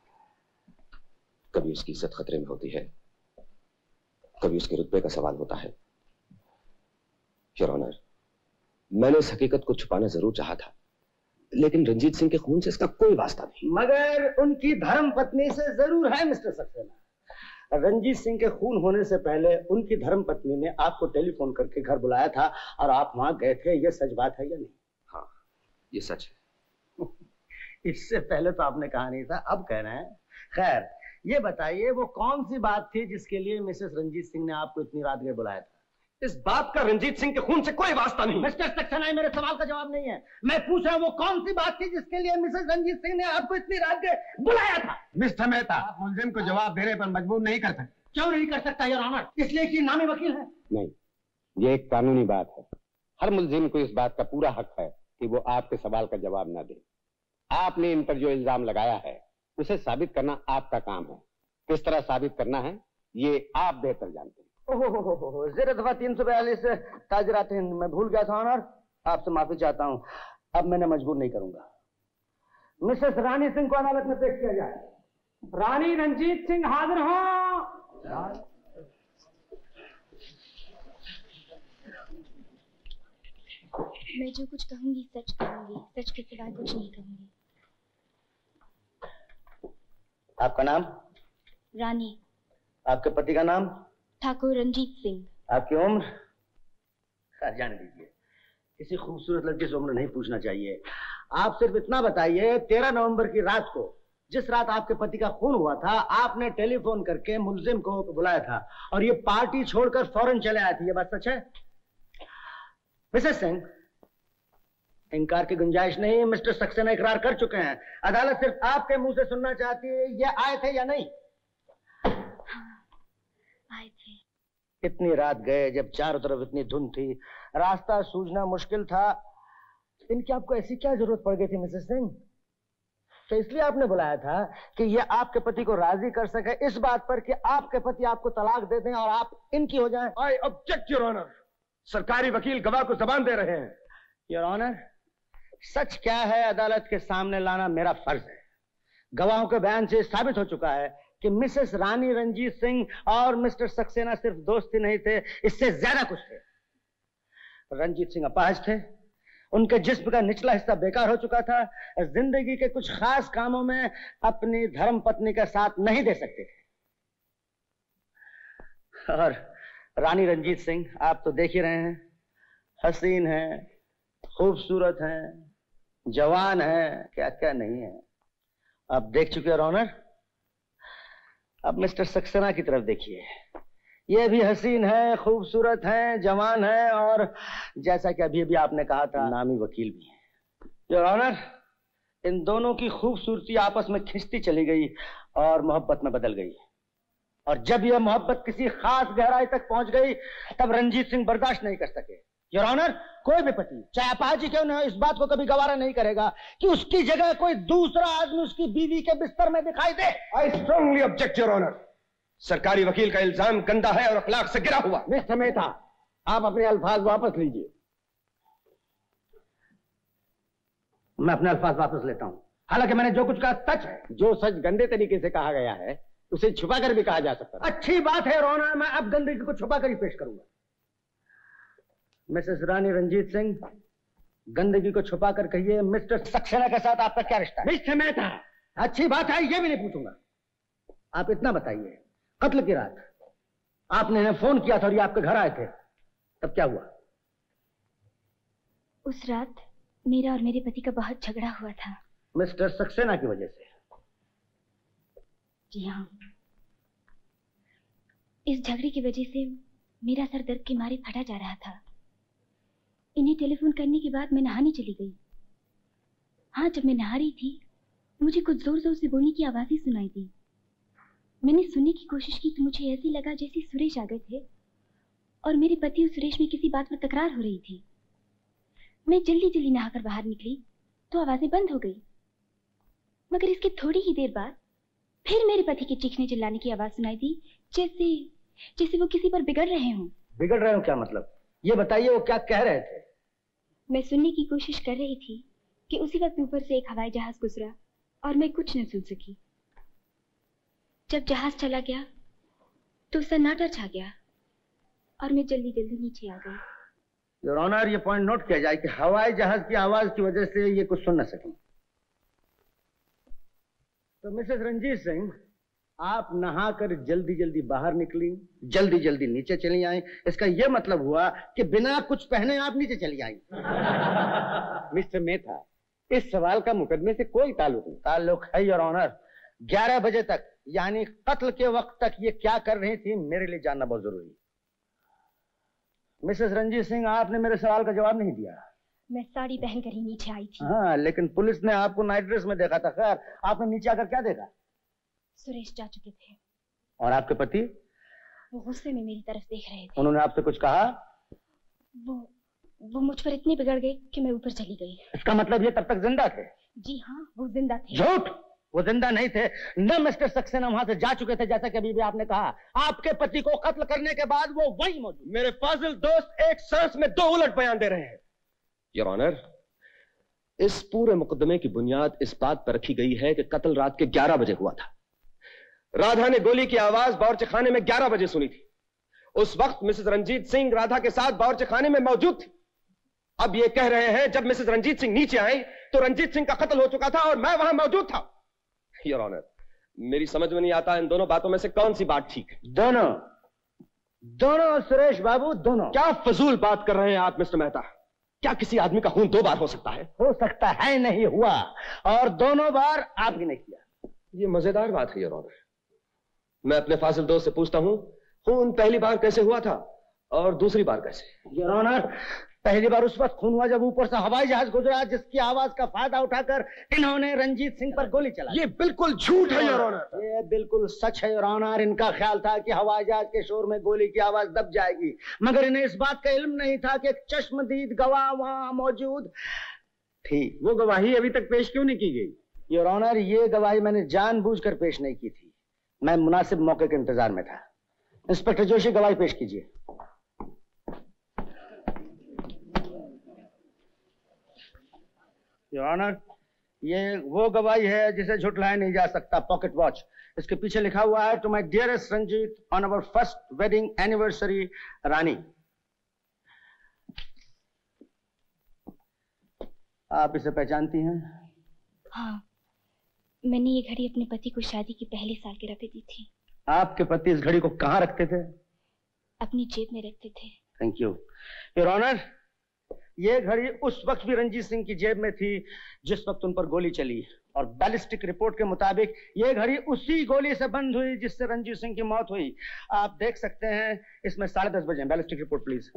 कभी उसकी इज्जत खतरे में होती है, कभी उसके रुतबे का सवाल होता है। योर ऑनर, मैंने इस हकीकत को छुपाना जरूर चाहा था, लेकिन रंजीत सिंह के खून से इसका कोई वास्ता नहीं। मगर उनकी धर्म पत्नी से जरूर है मिस्टर सक्सेना। रंजीत सिंह के खून होने से पहले उनकी धर्म पत्नी ने आपको टेलीफोन करके घर बुलाया था और आप वहां गए थे। यह सच बात है या नहीं? हाँ, ये सच है। इससे पहले तो आपने कहा नहीं था, अब कह रहे हैं। खैर, ये बताइए वो कौन सी बात थी जिसके लिए मिसेस रंजीत सिंह ने आपको इतनी रात गए बुलाया था? इस बात का रंजीत सिंह के खून से कोई वास्ता नहीं। मिस्टर सक्सेना, मेरे सवाल का जवाब नहीं है। मैं पूछ रहा हूँ वो कौन सी बात थी जिसके लिए मिसेस रंजीत सिंह ने आपको इतनी रात के बुलाया था? मिस्टर मेहता, आप मुलजिम को जवाब देने पर मजबूर नहीं कर सकते। क्यों नहीं कर सकता योर ऑनर? इसलिए कि नामी वकील है। नहीं, ये एक कानूनी बात है। हर मुलजिम को इस बात का पूरा हक है कि वो आपके सवाल का जवाब न दे। आपने इन पर जो इल्जाम लगाया है उसे साबित करना आपका काम है। किस तरह साबित करना है ये आप बेहतर जानते हैं। ओहो, जेर दफा तीन सौ बयालीस ताजरात हिंद मैं भूल गया था ऑनर, आपसे माफी चाहता हूँ। अब मैंने मजबूर नहीं करूंगा। मिसेस रानी सिंह को अदालत में पेश किया जाए। रानी रंजीत सिंह हाजिर हो। मैं जो कुछ कहूंगी सच कहूंगी, सच के सिवा कुछ नहीं कहूंगी। आपका नाम? रानी। आपके पति का नाम? ठाकुर रंजीत सिंह। आपकी उम्र? खैर जाने दीजिए, किसी खूबसूरत लड़के से उम्र नहीं पूछना चाहिए। आप सिर्फ इतना बताइए, तेरह नवंबर की रात को, जिस रात आपके पति का खून हुआ था, आपने टेलीफोन करके मुलजिम को बुलाया था और ये पार्टी छोड़कर फौरन चले आए थे। ये बात सच है? मिसेस सिंह, इनकार की गुंजाइश नहीं। मिस्टर सक्सेना इकरार कर चुके हैं। अदालत सिर्फ आपके मुंह से सुनना चाहती है, ये आए थे या नहीं? आए थे। इतनी रात गए जब चारों तरफ इतनी धुंध थी, रास्ता सूझना मुश्किल था, इनकी आपको ऐसी क्या जरूरत पड़ गई थी मिसेस सिंह? तो इसलिए आपने बुलाया था कि ये आपके पति को राजी कर सके इस बात पर कि आपके पति आपको तलाक दे दें और आप इनकी हो जाएं। I object your honour. सरकारी वकील गवाह को जबान दे रहे हैं। योर ऑनर, सच क्या है अदालत के सामने लाना मेरा फर्ज है। गवाहों के बयान से साबित हो चुका है कि मिसेस रानी रंजीत सिंह और मिस्टर सक्सेना सिर्फ दोस्त ही नहीं थे, इससे ज्यादा कुछ थे। रंजीत सिंह अपाहिज थे, उनके जिस्म का निचला हिस्सा बेकार हो चुका था, जिंदगी के कुछ खास कामों में अपनी धर्म पत्नी का साथ नहीं दे सकते थे। और रानी रंजीत सिंह आप तो देख ही रहे हैं, हसीन हैं, खूबसूरत हैं, जवान हैं, क्या क्या नहीं है। आप देख चुके हैं ऑनर। अब मिस्टर सक्सेना की तरफ देखिए, ये भी हसीन है, खूबसूरत है, जवान है और जैसा कि अभी अभी आपने कहा था नामी वकील भी है। योर ऑनर, इन दोनों की खूबसूरती आपस में खिंचती चली गई और मोहब्बत में बदल गई। और जब यह मोहब्बत किसी खास गहराई तक पहुंच गई तब रंजीत सिंह बर्दाश्त नहीं कर सके। योर ऑनर, कोई भी पति चाहे अपाहिज क्यों न हो इस बात को कभी गवारा नहीं करेगा कि उसकी जगह कोई दूसरा आदमी उसकी बीवी के बिस्तर में दिखाई दे। I strongly object your honour. सरकारी वकील का इल्जाम गंदा है और अखलाक से गिरा हुआ। मिस्टर मेहता, आप अपने अल्फाज वापस लीजिए। मैं अपने अल्फाज वापस लेता हूं। हालांकि मैंने जो कुछ कहा सच है। जो सच गंदे तरीके से कहा गया है उसे छुपा कर भी कहा जा सकता है। अच्छी बात है रोना, मैं अब गंदगी को छुपा कर ही पेश करूंगा। मिसेस रानी रंजीत सिंह, गंदगी को छुपा कर कहिए मिस्टर सक्सेना के साथ आपका क्या रिश्ता है? मिस्टर मेहता, अच्छी बात है, ये भी नहीं पूछूंगा। आप इतना बताइए, कत्ल की रात आपने इन्हें फोन किया था और ये आपके घर आए थे, तब क्या हुआ? उस रात मेरा और मेरे पति का बहुत झगड़ा हुआ था। मिस्टर सक्सेना की वजह से? जी हाँ, इस झगड़े की वजह से मेरा सर दर्द के मारे फटा जा रहा था। इन्हें टेलीफोन करने के बाद मैं नहाने चली गई। हाँ, जब मैं नहा रही थी मुझे कुछ जोर जोर से बोलने की आवाजें सुनाई दी। मैंने सुनने की कोशिश की तो मुझे ऐसे लगा जैसे सुरेश आ गए थे और मेरे पति और सुरेश में किसी बात पर तकरार हो रही थी। मैं जल्दी जल्दी नहाकर बाहर निकली तो आवाजें बंद हो गई, मगर इसके थोड़ी ही देर बाद फिर मेरे पति के चीखने चिल्लाने की आवाज सुनाई दी, जैसे जैसे वो किसी पर बिगड़ रहे हों। बिगड़ रहे हो क्या मतलब? ये बताइए वो क्या कह रहे थे? मैं सुनने की कोशिश कर रही थी कि उसी वक्त ऊपर से एक हवाई जहाज गुजरा और मैं कुछ न सुन सकी। जब जहाज चला गया तो सन्नाटा छा गया और मैं जल्दी जल्दी नीचे आ गई। योर ऑनर, ये पॉइंट नोट किया जाए कि हवाई जहाज की आवाज की वजह से ये कुछ सुन न सकी। तो मिसेस रंजीत सिंह, आप नहाकर जल्दी जल्दी बाहर निकली, जल्दी जल्दी नीचे चली आई, इसका यह मतलब हुआ कि बिना कुछ पहने आप नीचे चली आई। मिस्टर मेहता, इस सवाल का मुकदमे से कोई ताल्लुक नहीं। ताल्लुक है योर ऑनर। ग्यारह बजे तक यानी कत्ल के वक्त तक ये क्या कर रही थी मेरे लिए जानना बहुत जरूरी। मिसेस रंजीत सिंह, आपने मेरे सवाल का जवाब नहीं दिया। मैं साड़ी पहनकर ही नीचे आई थी। हाँ, लेकिन पुलिस ने आपको नाइट ड्रेस में देखा था। खैर, आपने नीचे आकर क्या देखा? सुरेश जा चुके थे। और आपके पति? वो गुस्से में मेरी तरफ देख रहे थे। उन्होंने आपसे कुछ कहा? वो वो मुझ पर इतने बिगड़ गए कि मैं ऊपर चली गई। इसका मतलब ये तब तक जिंदा थे? जी हाँ, वो जिंदा थे। झूठ, वो जिंदा नहीं थे। न मिस्टर सक्सेना वहां से जा चुके थे जैसा कि अभी भी आपने कहा। आपके पति को कत्ल करने के बाद वो वही मौजूद। मेरे फाजिल दोस्त एक सांस में दो उलट बयान दे रहे हैं। योर ऑनर, इस पूरे मुकदमे की बुनियाद इस बात पर रखी गई है कि कत्ल रात के ग्यारह बजे हुआ था। राधा ने गोली की आवाज बावर्ची खाने में ग्यारह बजे सुनी थी। उस वक्त मिसेस रंजीत सिंह राधा के साथ बावर्ची खाने में मौजूद थी। अब ये कह रहे हैं जब मिसेस रंजीत सिंह नीचे आई तो रंजीत सिंह का कत्ल हो चुका था और मैं वहां मौजूद था। योर ऑनर, मेरी समझ में नहीं आता इन दोनों बातों में से कौन सी बात ठीक है। दोनों दोनों सुरेश बाबू, दोनों। क्या फजूल बात कर रहे हैं आप मिस्टर मेहता? क्या किसी आदमी का खून दो बार हो सकता है? हो सकता है, नहीं हुआ, और दोनों बार आप ही ने किया। ये मजेदार बात है योर ऑनर। मैं अपने फाजिल दोस्त से पूछता हूं, खून पहली बार कैसे हुआ था और दूसरी बार कैसे? योर ऑनर, पहली बार उस वक्त खून हुआ जब ऊपर से हवाई जहाज गुजरा, जिसकी आवाज का फायदा उठाकर इन्होंने रंजीत सिंह पर गोली चलाई। ये बिल्कुल झूठ है योर ऑनर। ये बिल्कुल सच है योर ऑनर। इनका ख्याल था कि हवाई जहाज के शोर में गोली की आवाज दब जाएगी, मगर इन्हें इस बात का इल्म नहीं था कि एक चश्मदीद गवाह वहां मौजूद थी। वो गवाही अभी तक पेश क्यों नहीं की गई? योर ऑनर, ये गवाही मैंने जानबूझकर पेश नहीं की थी। मैं मुनासिब मौके के इंतजार में था। इंस्पेक्टर जोशी, गवाही पेश कीजिए। योर ऑनर, ये वो गवाही है जिसे झुटलाया नहीं जा सकता। पॉकेट वॉच, इसके पीछे लिखा हुआ है, to my dearest Ranjeet on our first wedding anniversary Rani. आप इसे पहचानती हैं? हाँ, मैंने ये घड़ी अपने पति को शादी की पहली सालगिरह पे दी थी। आपके पति इस घड़ी को कहाँ रखते थे? अपनी जेब में रखते थे। Thank you your honour. ये घड़ी उस वक्त भी रंजीत सिंह की जेब में थी जिस वक्त उन पर गोली चली, और बैलिस्टिक रिपोर्ट के मुताबिक ये घड़ी उसी गोली से बंद हुई जिससे रंजीत सिंह की मौत हुई। आप देख सकते हैं इसमें साढ़े दस बजे। Ballistic report please.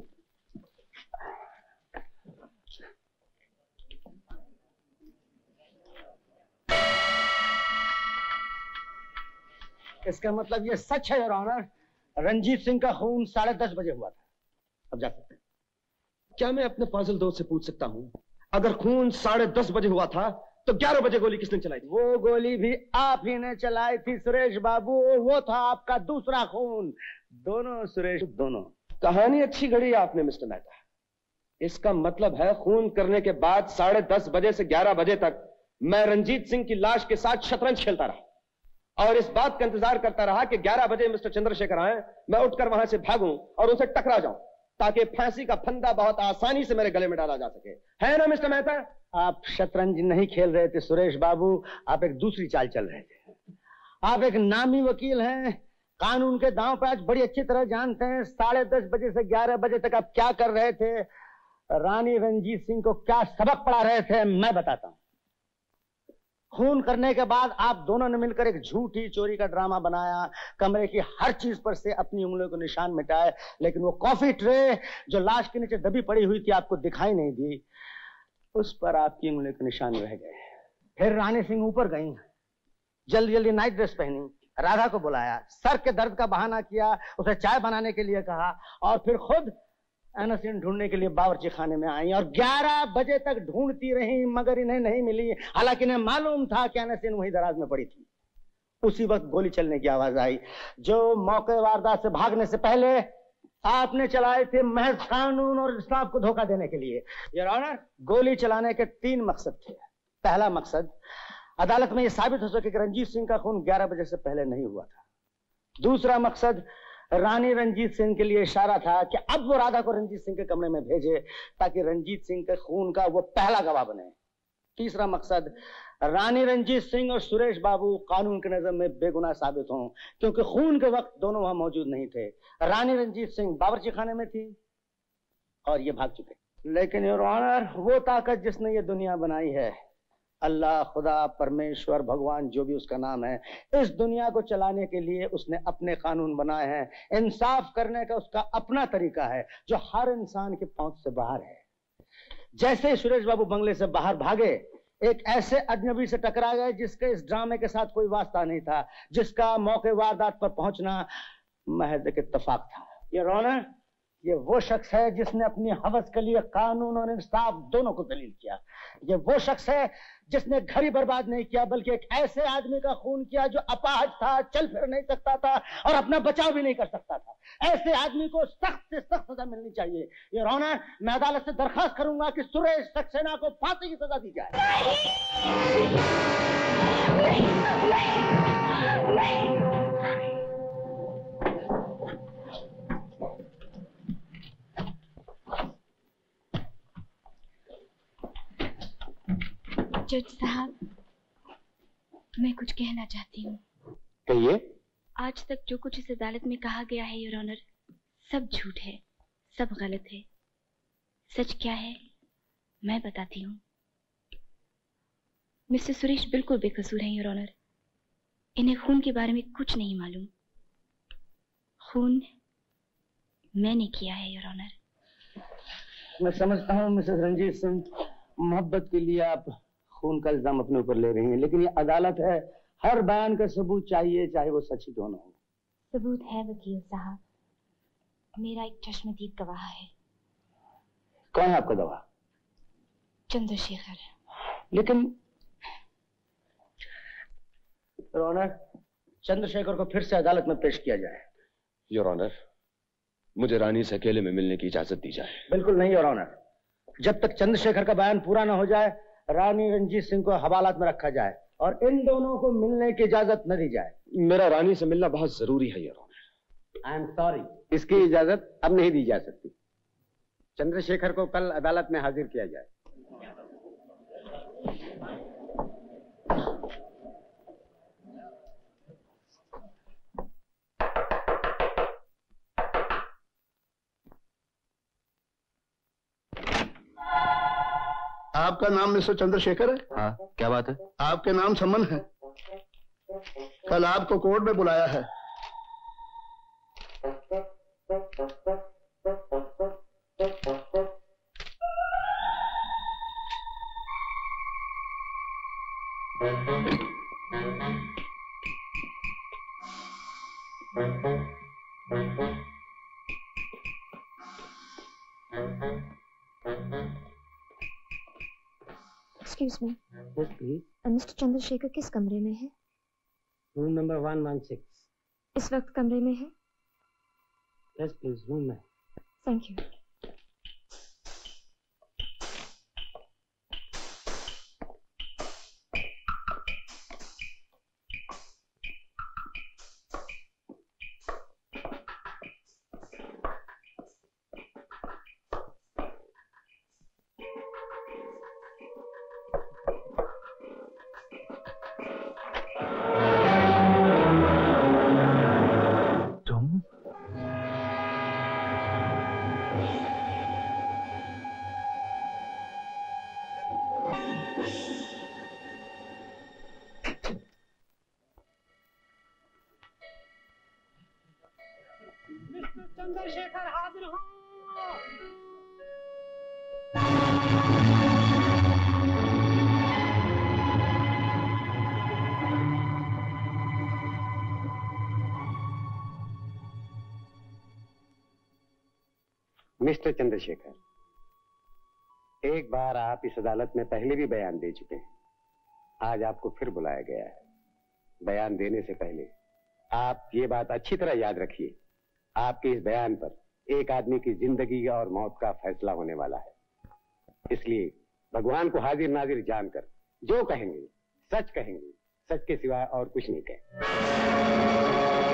इसका मतलब ये सच है योर ऑनर, रंजीत सिंह का खून साढ़े दस बजे हुआ था। अब जा सकते हैं। क्या मैं अपने फाजिल दोस्त से पूछ सकता हूं, अगर खून साढ़े दस बजे हुआ था तो ग्यारह बजे गोली किसने चलाई थी? वो गोली भी आप ही ने चलाई थी सुरेश बाबू। वो था आपका दूसरा खून। दोनों सुरेश, दोनों। कहानी अच्छी घड़ी आपने मिस्टर मेहता। इसका मतलब है खून करने के बाद साढ़े दस बजे से ग्यारह बजे तक मैं रंजीत सिंह की लाश के साथ शतरंज खेलता रहा और इस बात का इंतजार करता रहा कि ग्यारह बजे मिस्टर चंद्रशेखर आए, मैं उठकर वहां से भागूं और उनसे टकरा जाऊं ताकि फांसी का फंदा बहुत आसानी से मेरे गले में डाला जा सके। है ना मिस्टर मेहता? आप शतरंज नहीं खेल रहे थे सुरेश बाबू, आप एक दूसरी चाल चल रहे थे। आप एक नामी वकील हैं, कानून के दांव पे आज बड़ी अच्छी तरह जानते हैं। साढ़े दस बजे से ग्यारह बजे तक आप क्या कर रहे थे, रानी रंजीत सिंह को क्या सबक पढ़ा रहे थे, मैं बताता हूं। खून करने के बाद आप दोनों ने मिलकर एक झूठी चोरी का ड्रामा बनाया। कमरे की हर चीज पर से अपनी उंगलियों को निशान मिटाए, लेकिन वो कॉफी ट्रे जो लाश के नीचे दबी पड़ी हुई थी आपको दिखाई नहीं दी, उस पर आपकी उंगलियों के निशान रह गए। फिर रानी सिंह ऊपर गई, जल्दी जल्दी नाइट ड्रेस पहनी, राधा को बुलाया, सर के दर्द का बहाना किया, उसे चाय बनाने के लिए कहा और फिर खुद एनासिन ढूंढने के लिए बावर्ची खाने में आई और ग्यारह बजे तक ढूंढती रही मगर इन्हें नहीं मिली। हालांकि इन्हें मालूम था कि एनासिन वही दराज में पड़ी थी। उसी वक्त गोली चलने की आवाज आई जो मौके वारदात से भागने से पहले आपने चलाए थे, महज कानून और इंसाफ को धोखा देने के लिए। योर ऑनर, गोली चलाने के तीन मकसद थे। पहला मकसद, अदालत में यह साबित हो सके कि रंजीत सिंह का खून ग्यारह बजे से पहले नहीं हुआ था। दूसरा मकसद, रानी रंजीत सिंह के लिए इशारा था कि अब वो राधा को रंजीत सिंह के कमरे में भेजे ताकि रंजीत सिंह के खून का वो पहला गवाह बने। तीसरा मकसद, रानी रंजीत सिंह और सुरेश बाबू कानून के नजर में बेगुनाह साबित हों, क्योंकि खून के वक्त दोनों वहां मौजूद नहीं थे। रानी रंजीत सिंह बावर्ची खाने में थी और ये भाग चुके। लेकिन योर ऑनर, वो ताकत जिसने ये दुनिया बनाई है, अल्लाह, खुदा, परमेश्वर, भगवान, जो भी उसका नाम है, इस दुनिया को चलाने के लिए उसने अपने कानून बनाए हैं। इंसाफ करने का उसका अपना तरीका है जो हर इंसान के पहुंच से बाहर है। जैसे सुरेश बाबू बंगले से बाहर भागे, एक ऐसे अजनबी से टकरा गए जिसके इस ड्रामे के साथ कोई वास्ता नहीं था, जिसका मौके वारदात पर पहुंचना महज एक इत्तेफाक था। ये ऑनर, ये वो शख्स है जिसने अपनी हवस के लिए कानून और इंसाफ दोनों को दलील किया। ये वो शख्स है जिसने घड़ी बर्बाद नहीं किया बल्कि एक ऐसे आदमी का खून किया जो अपाहज था, चल फिर नहीं सकता था और अपना बचाव भी नहीं कर सकता था। ऐसे आदमी को सख्त से सख्त सजा मिलनी चाहिए। ये ऑनर, मैं अदालत से दरखास्त करूंगा कि सुरेश सक्सेना को फांसी की सजा दी जाए। नहीं, नहीं, नहीं, जज साहब, मैं कुछ कहना चाहती हूँ। कहिए। आज तक जो कुछ इस अदालत में कहा गया है योर ऑनर, सब झूठ है, सब गलत है। सच क्या है मैं बताती हूँ। मिस्टर सुरेश बिल्कुल बेकसूर हैं योर ऑनर। इन्हें खून के बारे में कुछ नहीं मालूम। खून मैंने किया है योर ऑनर। मैं समझता हूँ मिसेस रंजीत सिंह, मोहब्बत के लिए आप खून का इल्जाम अपने ऊपर ले रही हैं, लेकिन ये अदालत है, हर बयान का सबूत चाहिए, चाहे वो सच ही क्यों न हो। सबूत है वकील साहब, मेरा एक चश्मदीद गवाह है। कौन है आपका गवाह? चंद्रशेखर। लेकिन योर ऑनर, चंद्रशेखर को फिर से अदालत में पेश किया जाए। योर ऑनर, मुझे रानी से अकेले में मिलने की इजाजत दी जाए। बिल्कुल नहीं योर ऑनर, जब तक चंद्रशेखर का बयान पूरा ना हो जाए रानी रंजीत सिंह को हवालात में रखा जाए और इन दोनों को मिलने की इजाजत न दी जाए। मेरा रानी से मिलना बहुत जरूरी है your honour. I am sorry, इसकी इजाजत अब नहीं दी जा सकती। चंद्रशेखर को कल अदालत में हाजिर किया जाए। आपका नाम मिस्टर चंद्रशेखर है? हाँ, क्या बात है? आपके नाम समन है। कल आपको कोर्ट में बुलाया है। Excuse me, yes please. Mister Chandrashekhar किस कमरे में है? Room number one one six. इस वक्त कमरे में है? यस प्लीज, रूम में। Thank you. चंद्रशेखर हाजिर हो। मिस्टर चंद्रशेखर, एक बार आप इस अदालत में पहले भी बयान दे चुके हैं। आज आपको फिर बुलाया गया है। बयान देने से पहले आप ये बात अच्छी तरह याद रखिए, आपके इस बयान पर एक आदमी की जिंदगी और मौत का फैसला होने वाला है। इसलिए भगवान को हाजिर नाजिर जानकर जो कहेंगे सच कहेंगे, सच के सिवा और कुछ नहीं कहें।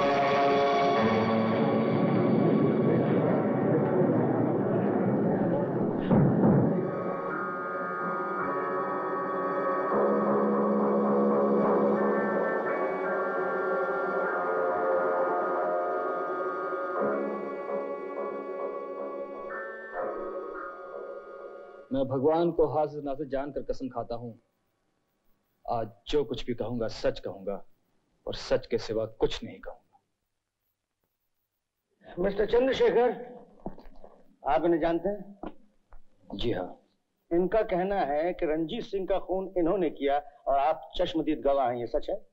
मैं भगवान को हाजिर नाजिर जानकर कसम खाता हूं, आज जो कुछ भी कहूंगा सच कहूंगा और सच के सिवा कुछ नहीं कहूंगा। मिस्टर चंद्रशेखर, आप इन्हें जानते हैं? जी हाँ। इनका कहना है कि रंजीत सिंह का खून इन्होंने किया और आप चश्मदीद गवाह हैं, ये सच है?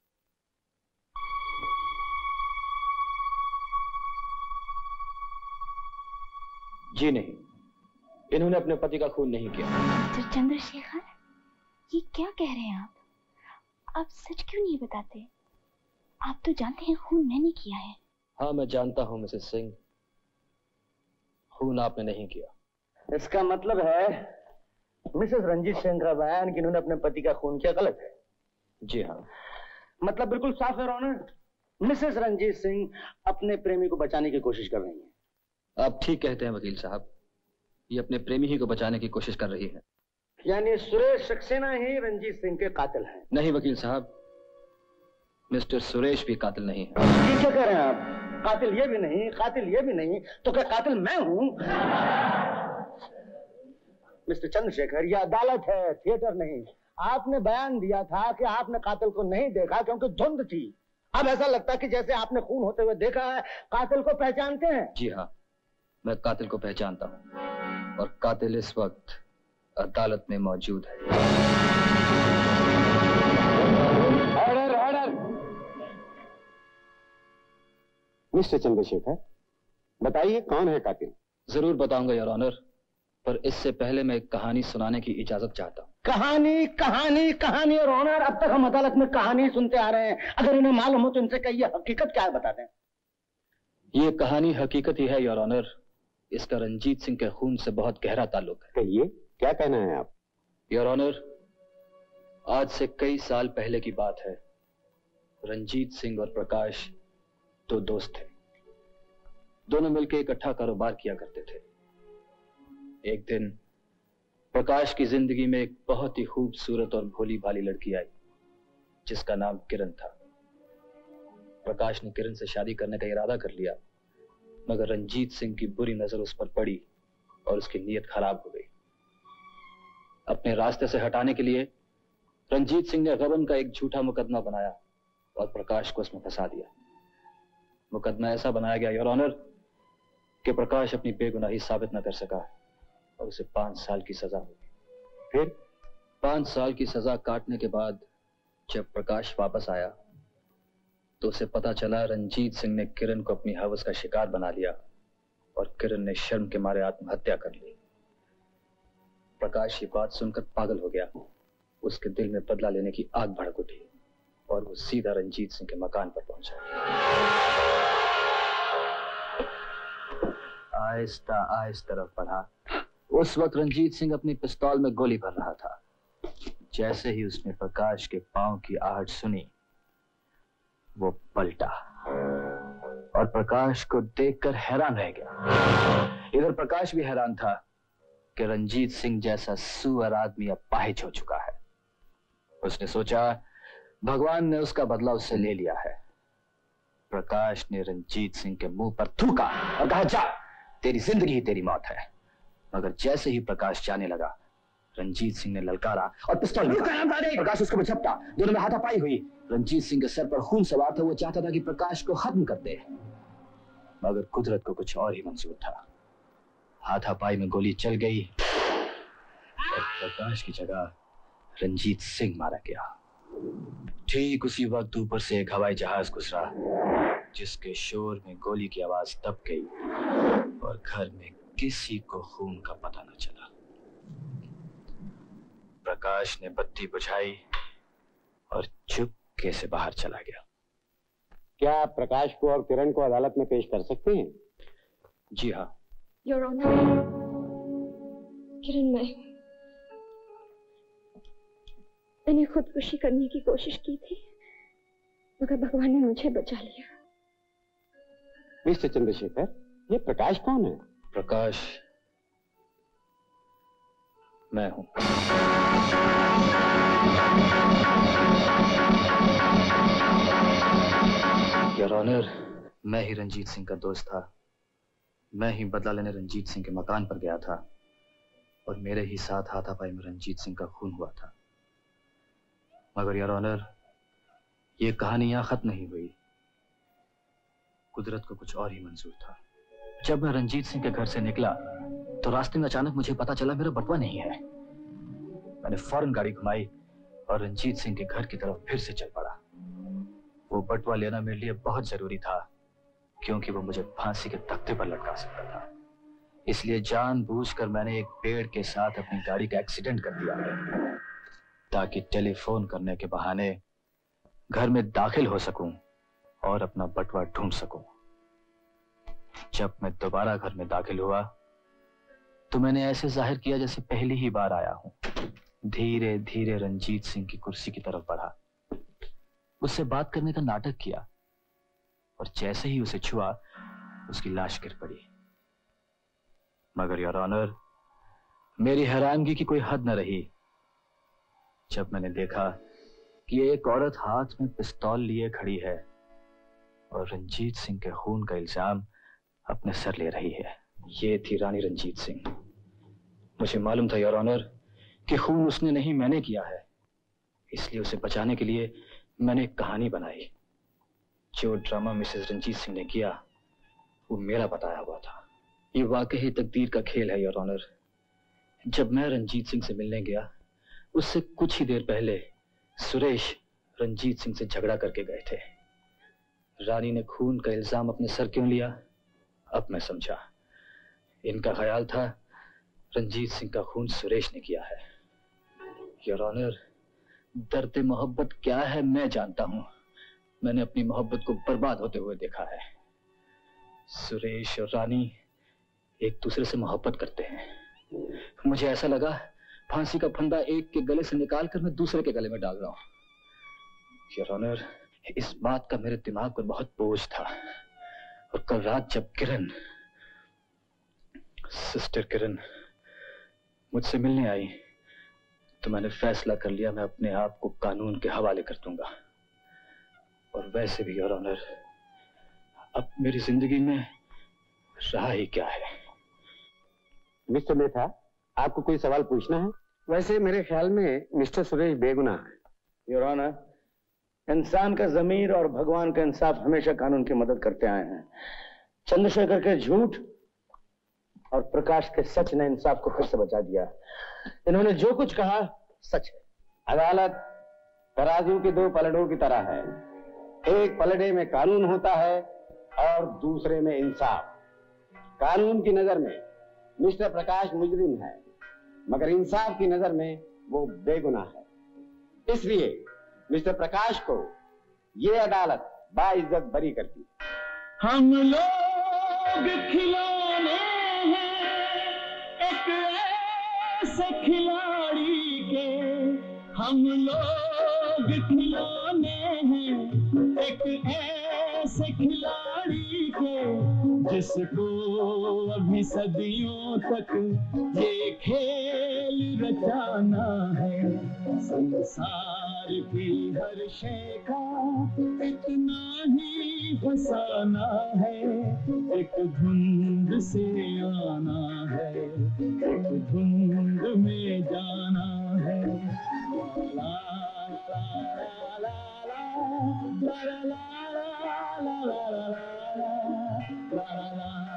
जी नहीं, इन्होंने अपने पति का खून नहीं किया। मिस्टर चंद्रशेखर, ये क्या कह रहे हैं आप? आप सच क्यों नहीं बताते? आप तो जानते हैं खून मैंने किया है। हाँ, मैं जानता हूँ मिसेस सिंह, खून आपने नहीं किया। इसका मतलब है मिसेस रंजीत सिंह का बयान कि इन्होंने अपने पति का खून किया गलत है। जी हाँ। मतलब बिल्कुल साफ है ऑनर, मिसेस रंजीत सिंह अपने प्रेमी को बचाने की कोशिश कर रही हैं। आप ठीक कहते हैं वकील साहब, ये अपने प्रेमी ही को बचाने की कोशिश कर रही है। यानी सुरेश सक्सेना ही रंजीत सिंह के कातिल हैं? नहीं वकील साहब, मिस्टर सुरेश भी कातिल नहीं है। ये क्या कह रहे हैं आप? कातिल ये भी नहीं, कातिल ये भी नहीं, तो क्या कातिल मैं हूं? मिस्टर चंद्रशेखर, ये अदालत है, थिएटर नहीं। आपने बयान दिया था कि आपने कातिल को नहीं देखा क्योंकि धुंध थी। अब ऐसा लगता है कि जैसे आपने खून होते हुए देखा है, कातिल को पहचानते हैं। जी हाँ, मैं कातिल को पहचानता हूँ और कातिल इस वक्त अदालत में मौजूद है। Order, order. मिस्टर चंद्रशेखर, बताइए कौन है कातिल? जरूर बताऊंगा योर ऑनर, पर इससे पहले मैं एक कहानी सुनाने की इजाजत चाहता हूँ। कहानी कहानी कहानी और ऑनर, अब तक हम अदालत में कहानी सुनते आ रहे हैं। अगर इन्हें मालूम हो तो इनसे कहिए हकीकत क्या है, बता दें। ये कहानी हकीकत ही है योर ऑनर। इसका रंजीत सिंह के खून से बहुत गहरा ताल्लुक है। कहिए, क्या कहना है आप? योर ऑनर, आज से कई साल पहले की बात है। रंजीत सिंह और प्रकाश दो दोस्त थे। दोनों मिलकर इकट्ठा कारोबार किया करते थे। एक दिन प्रकाश की जिंदगी में एक बहुत ही खूबसूरत और भोली भाली लड़की आई जिसका नाम किरण था। प्रकाश ने किरण से शादी करने का इरादा कर लिया, मगर रंजीत सिंह की बुरी नजर उस पर पड़ी और उसकी नीयत खराब हो गई। अपने रास्ते से हटाने के लिए रंजीत सिंह ने गबन का एक झूठा मुकदमा बनाया और प्रकाश को उसमें फंसा दिया। मुकदमा ऐसा बनाया गया योर ऑनर कि प्रकाश अपनी बेगुनाही साबित न कर सका और उसे पांच साल की सजा हुई। फिर पांच साल की सजा काटने के बाद जब प्रकाश वापस आया तो उसे पता चला रंजीत सिंह ने किरण को अपनी हवस का शिकार बना लिया और किरण ने शर्म के मारे आत्महत्या कर ली। प्रकाश ये बात सुनकर पागल हो गया। उसके दिल में बदला लेने की आग भड़क उठी और वो सीधा रंजीत सिंह के मकान पर पहुंचा। आहिस्ता आहिस्ता तरफ बढ़ा। उस वक्त रंजीत सिंह अपनी पिस्तौल में गोली भर रहा था। जैसे ही उसने प्रकाश के पांव की आहट सुनी, वो पलटा और प्रकाश को देखकर हैरान रह गया। इधर प्रकाश भी हैरान था कि रंजीत सिंह जैसा सुअर आदमी अब अपाहिज हो चुका है। उसने सोचा भगवान ने उसका बदला उससे ले लिया है। प्रकाश ने रंजीत सिंह के मुंह पर थूका और कहा, जा, तेरी जिंदगी ही तेरी मौत है। मगर जैसे ही प्रकाश जाने लगा, रंजीत सिंह ने ललकारा और पिस्तौल निकाला। प्रकाश उसको झपटा। दोनों में हाथापाई हुई। रंजीत सिंह के सर पर खून सवार था। वो चाहता था कि प्रकाश को खत्म कर दे, मगर कुदरत को कुछ और ही मंजूर था। हाथापाई में गोली चल गई और प्रकाश की जगह रंजीत सिंह मारा गया। ठीक उसी वक्त ऊपर से एक हवाई जहाज गुजरा जिसके शोर में गोली की आवाज दब गई और घर में किसी को खून का पता न चला। प्रकाश ने बत्ती बुझाई और चुपके से बाहर चला गया। क्या आप प्रकाश को और किरण को अदालत में पेश कर सकते हैं? जी हाँ। योर ऑनर, किरण, मैं मैंने खुदकुशी करने की कोशिश की थी, मगर भगवान ने मुझे बचा लिया। मिस्टर चंद्रशेखर, ये प्रकाश कौन है? प्रकाश मैं हूं। योर ऑनर, मैं ही रंजीत सिंह का दोस्त था। मैं ही बदला लेने रंजीत सिंह के मकान पर गया था और मेरे ही साथ हाथापाई में रंजीत सिंह का खून हुआ था। मगर योर ऑनर, ये कहानी यहां खत्म नहीं हुई। कुदरत को कुछ और ही मंजूर था। जब मैं रंजीत सिंह के घर से निकला तो रास्ते में अचानक मुझे पता चला मेरा बटुआ नहीं है। मैंने फौरन गाड़ी घुमाई और रंजीत सिंह के घर की तरफ फिर से चल पड़ा। वो बटुआ लेना मेरे लिए बहुत जरूरी था क्योंकि वो मुझे फांसी के तख्ते पर लटका सकता था। इसलिए जानबूझकर मैंने एक पेड़ के साथ अपनी गाड़ी का एक्सीडेंट कर दिया ताकि टेलीफोन करने के बहाने घर में दाखिल हो सकूं और अपना बटुआ ढूंढ सकूं। जब मैं दोबारा घर में दाखिल हुआ तो मैंने ऐसे जाहिर किया जैसे पहली ही बार आया हूं। धीरे धीरे रंजीत सिंह की कुर्सी की तरफ बढ़ा, उससे बात करने का नाटक किया और जैसे ही उसे छुआ उसकी लाश गिर पड़ी। मगर योर ऑनर, मेरी हैरानगी की कोई हद न रही जब मैंने देखा कि एक औरत हाथ में पिस्तौल लिए खड़ी है और रंजीत सिंह के खून का इल्जाम अपने सर ले रही है। ये थी रानी रंजीत सिंह। मुझे मालूम था योर ऑनर कि खून उसने नहीं मैंने किया है, इसलिए उसे बचाने के लिए मैंने एक कहानी बनाई। जो ड्रामा मिसेस रंजीत सिंह ने किया वो मेरा बताया हुआ था। ये वाकई तकदीर का खेल है योर ऑनर। जब मैं रंजीत सिंह से मिलने गया उससे कुछ ही देर पहले सुरेश रंजीत सिंह से झगड़ा करके गए थे। रानी ने खून का इल्जाम अपने सर क्यों लिया, अब मैं समझा। इनका ख्याल था रंजीत सिंह का खून सुरेश ने किया है। योर ऑनर, दर्द मोहब्बत क्या है मैं जानता हूं। मैंने अपनी मोहब्बत को बर्बाद होते हुए देखा है। सुरेश और रानी एक दूसरे से मोहब्बत करते हैं। मुझे ऐसा लगा फांसी का फंदा एक के गले से निकालकर मैं दूसरे के गले में डाल रहा हूं। योर ऑनर, इस बात का मेरे दिमाग पर बहुत बोझ था, और कल रात जब किरण, सिस्टर किरण मुझसे मिलने आई तो मैंने फैसला कर लिया मैं अपने आप को कानून के हवाले कर दूंगा। और वैसे भी योर ऑनर, अब मेरी जिंदगी में रहा ही क्या है। मिस्टर मेहता, आपको कोई सवाल पूछना है? वैसे मेरे ख्याल में मिस्टर सुरेश बेगुनाह है। योर ऑनर, इंसान का जमीर और भगवान का इंसाफ हमेशा कानून की मदद करते आए हैं। चंद्रशेखर के झूठ और प्रकाश के सच ने इंसाफ को फिर से बचा दिया। इन्होंने जो कुछ कहा सच है। अदालत तराजू के दो पलड़ों की तरह है। एक पलड़े में कानून होता है और दूसरे में इंसाफ। कानून की नजर में मिस्टर प्रकाश मुजरिम है, मगर इंसाफ की नजर में वो बेगुनाह है। इसलिए मिस्टर प्रकाश को ये अदालत बाइज्जत बरी करती है। हम लोग खिलौने हैं एक ऐसे खिलाड़ी के, हम लोग खिलौने हैं एक ऐसे खिलाड़ी के, जिसको अभी सदियों तक ये खेल रचाना है। संसार की हर शय का इतना ही फसाना है, एक धुंध से आना है, एक धुंध में जाना है। ला ला ला ला ला ला ला ला ला ला ला ला ला ला ला ला।